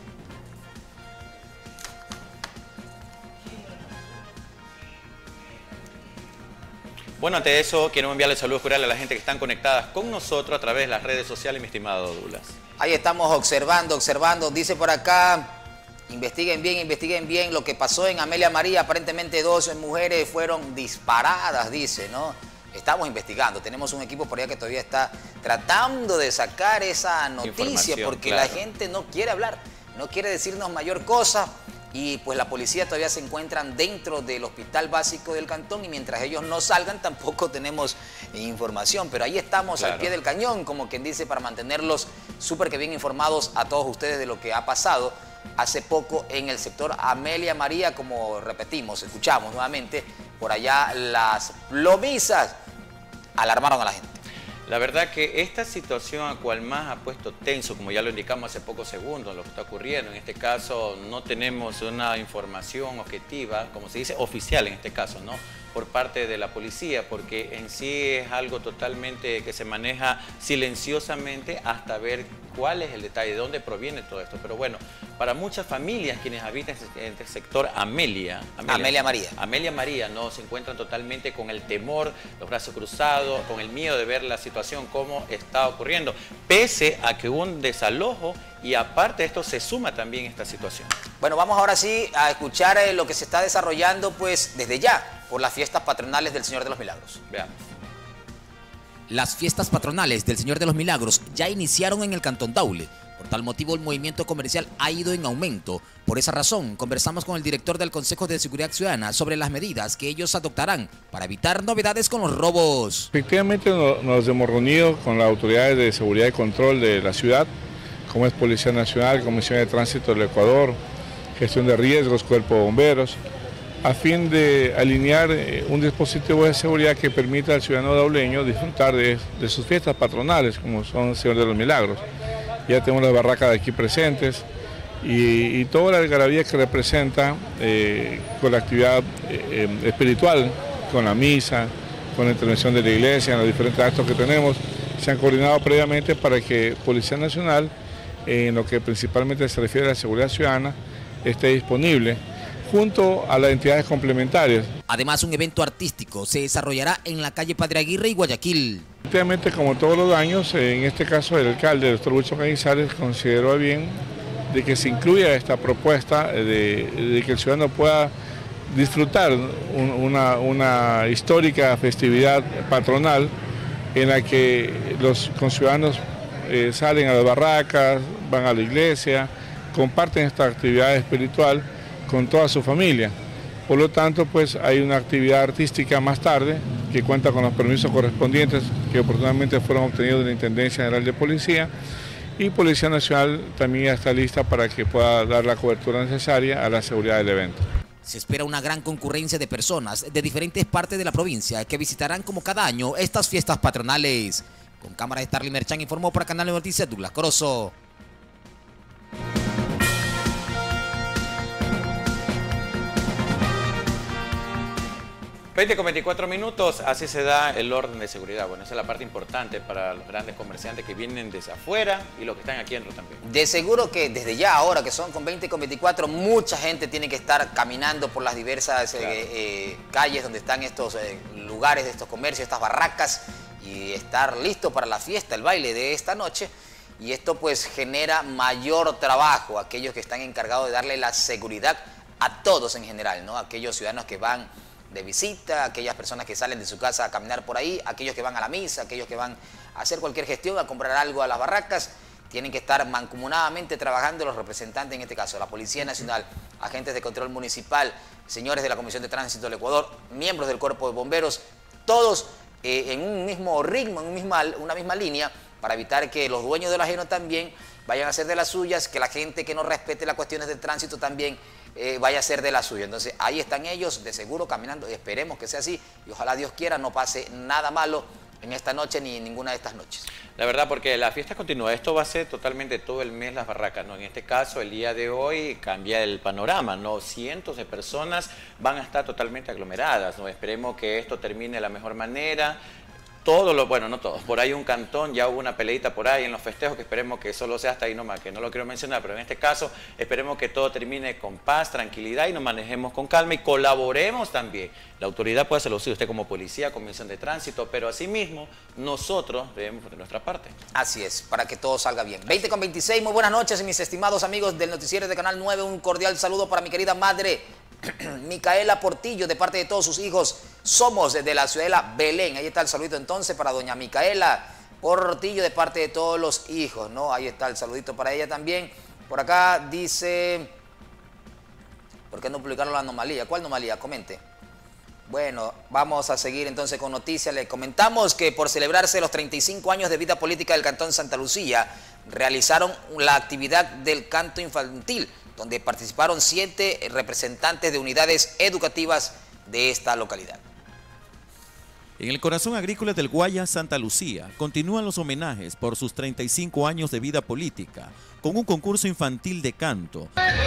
Bueno, ante eso, quiero enviarle saludos cordiales a la gente que están conectadas con nosotros a través de las redes sociales, mi estimado Douglas. Ahí estamos observando, dice por acá... Investiguen bien lo que pasó en Amelia María. Aparentemente 2 mujeres fueron disparadas, dice, ¿no? Estamos investigando. Tenemos un equipo por allá que todavía está tratando de sacar esa noticia porque la gente no quiere hablar, no quiere decirnos mayor cosa. Y pues la policía todavía se encuentran dentro del hospital básico del cantón y mientras ellos no salgan tampoco tenemos información, pero ahí estamos al pie del cañón, como quien dice, para mantenerlos súper que bien informados a todos ustedes de lo que ha pasado hace poco en el sector Amelia María. Como repetimos, escuchamos nuevamente, por allá las plomizas alarmaron a la gente. La verdad que esta situación a cual más ha puesto tenso, como ya lo indicamos hace pocos segundos, lo que está ocurriendo, en este caso no tenemos una información objetiva, como se dice, oficial en este caso, ¿no?, por parte de la policía, porque en sí es algo totalmente que se maneja silenciosamente hasta ver cuál es el detalle, de dónde proviene todo esto. Pero bueno, para muchas familias quienes habitan en este sector Amelia María, no se encuentran totalmente con el temor, los brazos cruzados, con el miedo de ver la situación como está ocurriendo, pese a que hubo un desalojo y aparte de esto se suma también esta situación. Bueno, vamos ahora sí a escuchar lo que se está desarrollando pues desde ya por las fiestas patronales del Señor de los Milagros. Veamos. Las fiestas patronales del Señor de los Milagros ya iniciaron en el Cantón Daule. Por tal motivo, el movimiento comercial ha ido en aumento. Por esa razón, conversamos con el director del Consejo de Seguridad Ciudadana sobre las medidas que ellos adoptarán para evitar novedades con los robos. Efectivamente, nos hemos reunido con las autoridades de seguridad y control de la ciudad, como es Policía Nacional, Comisión de Tránsito del Ecuador, Gestión de Riesgos, Cuerpo de Bomberos, a fin de alinear un dispositivo de seguridad que permita al ciudadano dauleño disfrutar de sus fiestas patronales, como son el Señor de los Milagros. Ya tenemos las barracas de aquí presentes y toda la algarabía que representa con la actividad espiritual, con la misa, con la intervención de la iglesia, en los diferentes actos que tenemos, se han coordinado previamente para que Policía Nacional, en lo que principalmente se refiere a la seguridad ciudadana, esté disponible, junto a las entidades complementarias. Además, un evento artístico se desarrollará en la calle Padre Aguirre y Guayaquil. Efectivamente, como todos los años, en este caso el alcalde, el doctor Wilson Cañizares, consideró bien de que se incluya esta propuesta de que el ciudadano pueda disfrutar una histórica festividad patronal en la que los conciudadanos salen a las barracas, van a la iglesia, comparten esta actividad espiritual con toda su familia. Por lo tanto, pues hay una actividad artística más tarde que cuenta con los permisos correspondientes que oportunamente fueron obtenidos de la Intendencia General de Policía, y Policía Nacional también ya está lista para que pueda dar la cobertura necesaria a la seguridad del evento. Se espera una gran concurrencia de personas de diferentes partes de la provincia que visitarán como cada año estas fiestas patronales. Con cámara de Starly Merchan, informó para Canal de Noticias Douglas Corozo. 20 con 24 minutos, así se da el orden de seguridad. Bueno, esa es la parte importante para los grandes comerciantes que vienen desde afuera y los que están aquí dentro también. De seguro que desde ya, ahora que son con 20 con 24, mucha gente tiene que estar caminando por las diversas calles donde están estos lugares de estos comercios, estas barracas, y estar listo para la fiesta, el baile de esta noche. Y esto pues genera mayor trabajo a aquellos que están encargados de darle la seguridad a todos en general, ¿no? Aquellos ciudadanos que van de visita, aquellas personas que salen de su casa a caminar por ahí, aquellos que van a la misa, aquellos que van a hacer cualquier gestión, a comprar algo a las barracas, tienen que estar mancomunadamente trabajando los representantes, en este caso la Policía Nacional, agentes de control municipal, señores de la Comisión de Tránsito del Ecuador, miembros del Cuerpo de Bomberos, todos en un mismo ritmo, en una misma línea, para evitar que los dueños de lo ajeno también vayan a hacer de las suyas, que la gente que no respete las cuestiones del tránsito también vaya a ser de la suya. Entonces ahí están ellos de seguro caminando, y esperemos que sea así, y ojalá Dios quiera no pase nada malo en esta noche ni en ninguna de estas noches. La verdad, porque la fiesta continúa, esto va a ser totalmente todo el mes las barracas, ¿no? En este caso, el día de hoy cambia el panorama, ¿no? Cientos de personas van a estar totalmente aglomeradas, ¿no? Esperemos que esto termine de la mejor manera. Bueno, no todos, por ahí un cantón, ya hubo una peleita por ahí en los festejos, que esperemos que solo sea hasta ahí nomás, que no lo quiero mencionar, pero en este caso esperemos que todo termine con paz, tranquilidad, y nos manejemos con calma y colaboremos también. La autoridad puede hacerlo, usted como policía, comisión de tránsito, pero asimismo nosotros debemos de nuestra parte. Así es, para que todo salga bien. 20 con 26, muy buenas noches, mis estimados amigos del noticiero de Canal 9, un cordial saludo para mi querida madre Micaela Portillo, de parte de todos sus hijos. Somos desde la ciudadela Belén. Ahí está el saludito entonces para doña Micaela Portillo, de parte de todos los hijos, ¿no? Ahí está el saludito para ella también. Por acá dice, ¿por qué no publicaron la anomalía? ¿Cuál anomalía? Comente. Bueno, vamos a seguir entonces con noticias. Le comentamos que por celebrarse los 35 años de vida política del Cantón Santa Lucía, realizaron la actividad del canto infantil, donde participaron 7 representantes de unidades educativas de esta localidad. En el corazón agrícola del Guaya, Santa Lucía, continúan los homenajes por sus 35 años de vida política, con un concurso infantil de canto.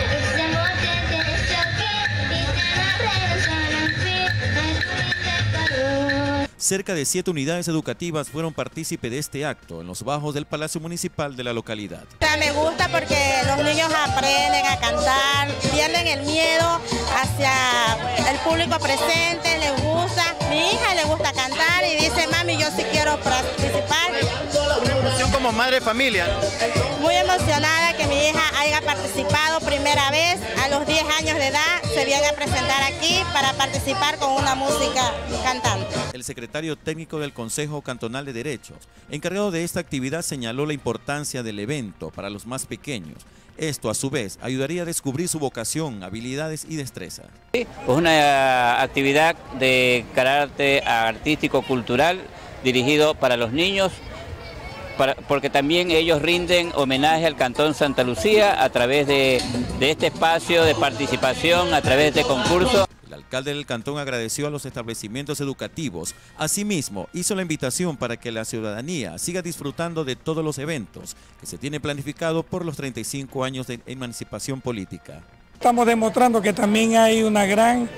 Cerca de 7 unidades educativas fueron partícipes de este acto en los bajos del Palacio Municipal de la localidad. Me gusta porque los niños aprenden a cantar, pierden el miedo hacia el público presente, les gusta. Mi hija le gusta cantar y dice, mami, yo sí quiero participar. Una emoción como madre de familia, ¿no? Muy emocionada que mi hija haya participado primera vez, a los 10 años de edad, se viene a presentar aquí para participar con una música cantante. El secretario técnico del Consejo Cantonal de Derechos, encargado de esta actividad, señaló la importancia del evento para los más pequeños. Esto, a su vez, ayudaría a descubrir su vocación, habilidades y destrezas. Es una actividad de carácter artístico-cultural dirigido para los niños, porque también ellos rinden homenaje al Cantón Santa Lucía a través de este espacio de participación, a través de concurso. El alcalde del cantón agradeció a los establecimientos educativos. Asimismo, hizo la invitación para que la ciudadanía siga disfrutando de todos los eventos que se tienen planificados por los 35 años de emancipación política. Estamos demostrando que también hay una gran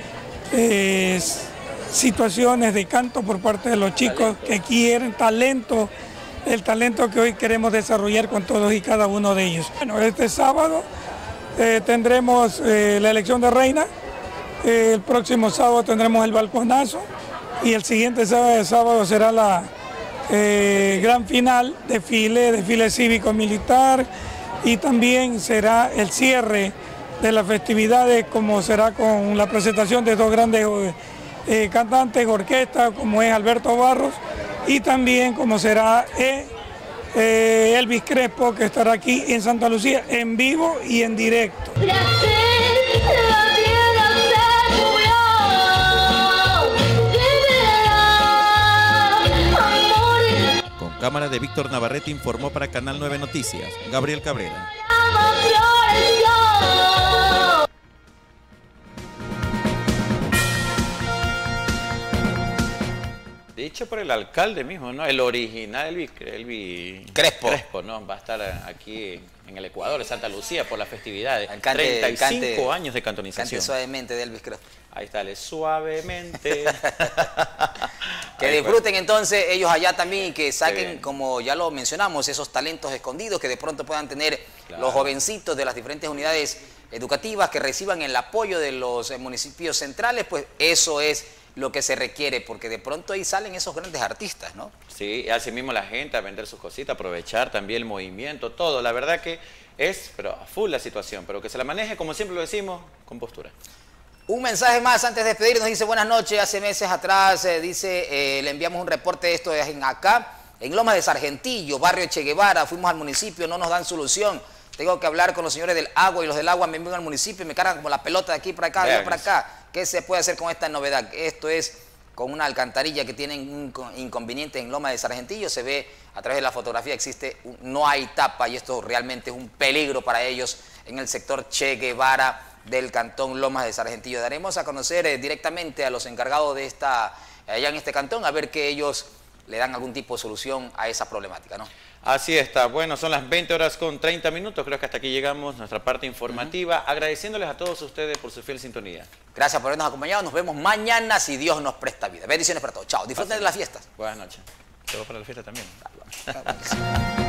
situaciones de canto por parte de los chicos que quieren talento, el talento que hoy queremos desarrollar con todos y cada uno de ellos. Bueno, este sábado tendremos la elección de reina. El próximo sábado tendremos el balconazo y el siguiente sábado será la gran final, desfile cívico-militar, y también será el cierre de las festividades, como será con la presentación de 2 grandes cantantes, orquesta, como es Alberto Barros, y también como será Elvis Crespo, que estará aquí en Santa Lucía en vivo y en directo. Cámara de Víctor Navarrete informó para Canal 9 Noticias, Gabriel Cabrera. Dicho por el alcalde mismo, ¿no? El original Elvis Crespo, ¿no? Va a estar aquí en el Ecuador, en Santa Lucía, por las festividades. 35 años de cantonización. Cante suavemente de Elvis Crespo. Ahí está, suavemente. Que disfruten entonces ellos allá también y que saquen, como ya lo mencionamos, esos talentos escondidos que de pronto puedan tener los jovencitos de las diferentes unidades educativas que reciban el apoyo de los municipios centrales. Pues eso es lo que se requiere, porque de pronto ahí salen esos grandes artistas, ¿no? Sí, así mismo la gente a vender sus cositas, aprovechar también el movimiento, todo. La verdad que es, pero a full la situación, pero que se la maneje, como siempre lo decimos, con postura. Un mensaje más antes de despedirnos, dice: buenas noches, hace meses atrás, le enviamos un reporte de esto acá, en Lomas de Sargentillo, barrio Che Guevara, fuimos al municipio, no nos dan solución. Tengo que hablar con los señores del agua y los del agua me envían al municipio y me cargan como la pelota de aquí para acá, de allá para acá. ¿Qué se puede hacer con esta novedad? Esto es con una alcantarilla que tienen un inconveniente en Lomas de Sargentillo. Se ve a través de la fotografía, no hay tapa y esto realmente es un peligro para ellos en el sector Che Guevara del cantón Lomas de Sargentillo. Daremos a conocer directamente a los encargados de allá en este cantón, a ver que ellos le dan algún tipo de solución a esa problemática, ¿no? Así está. Bueno, son las 20:30. Creo que hasta aquí llegamos, nuestra parte informativa. Agradeciéndoles a todos ustedes por su fiel sintonía. Gracias por habernos acompañado. Nos vemos mañana si Dios nos presta vida. Bendiciones para todos. Chao. Disfruten de las fiestas. Buenas noches. Todo para la fiesta también.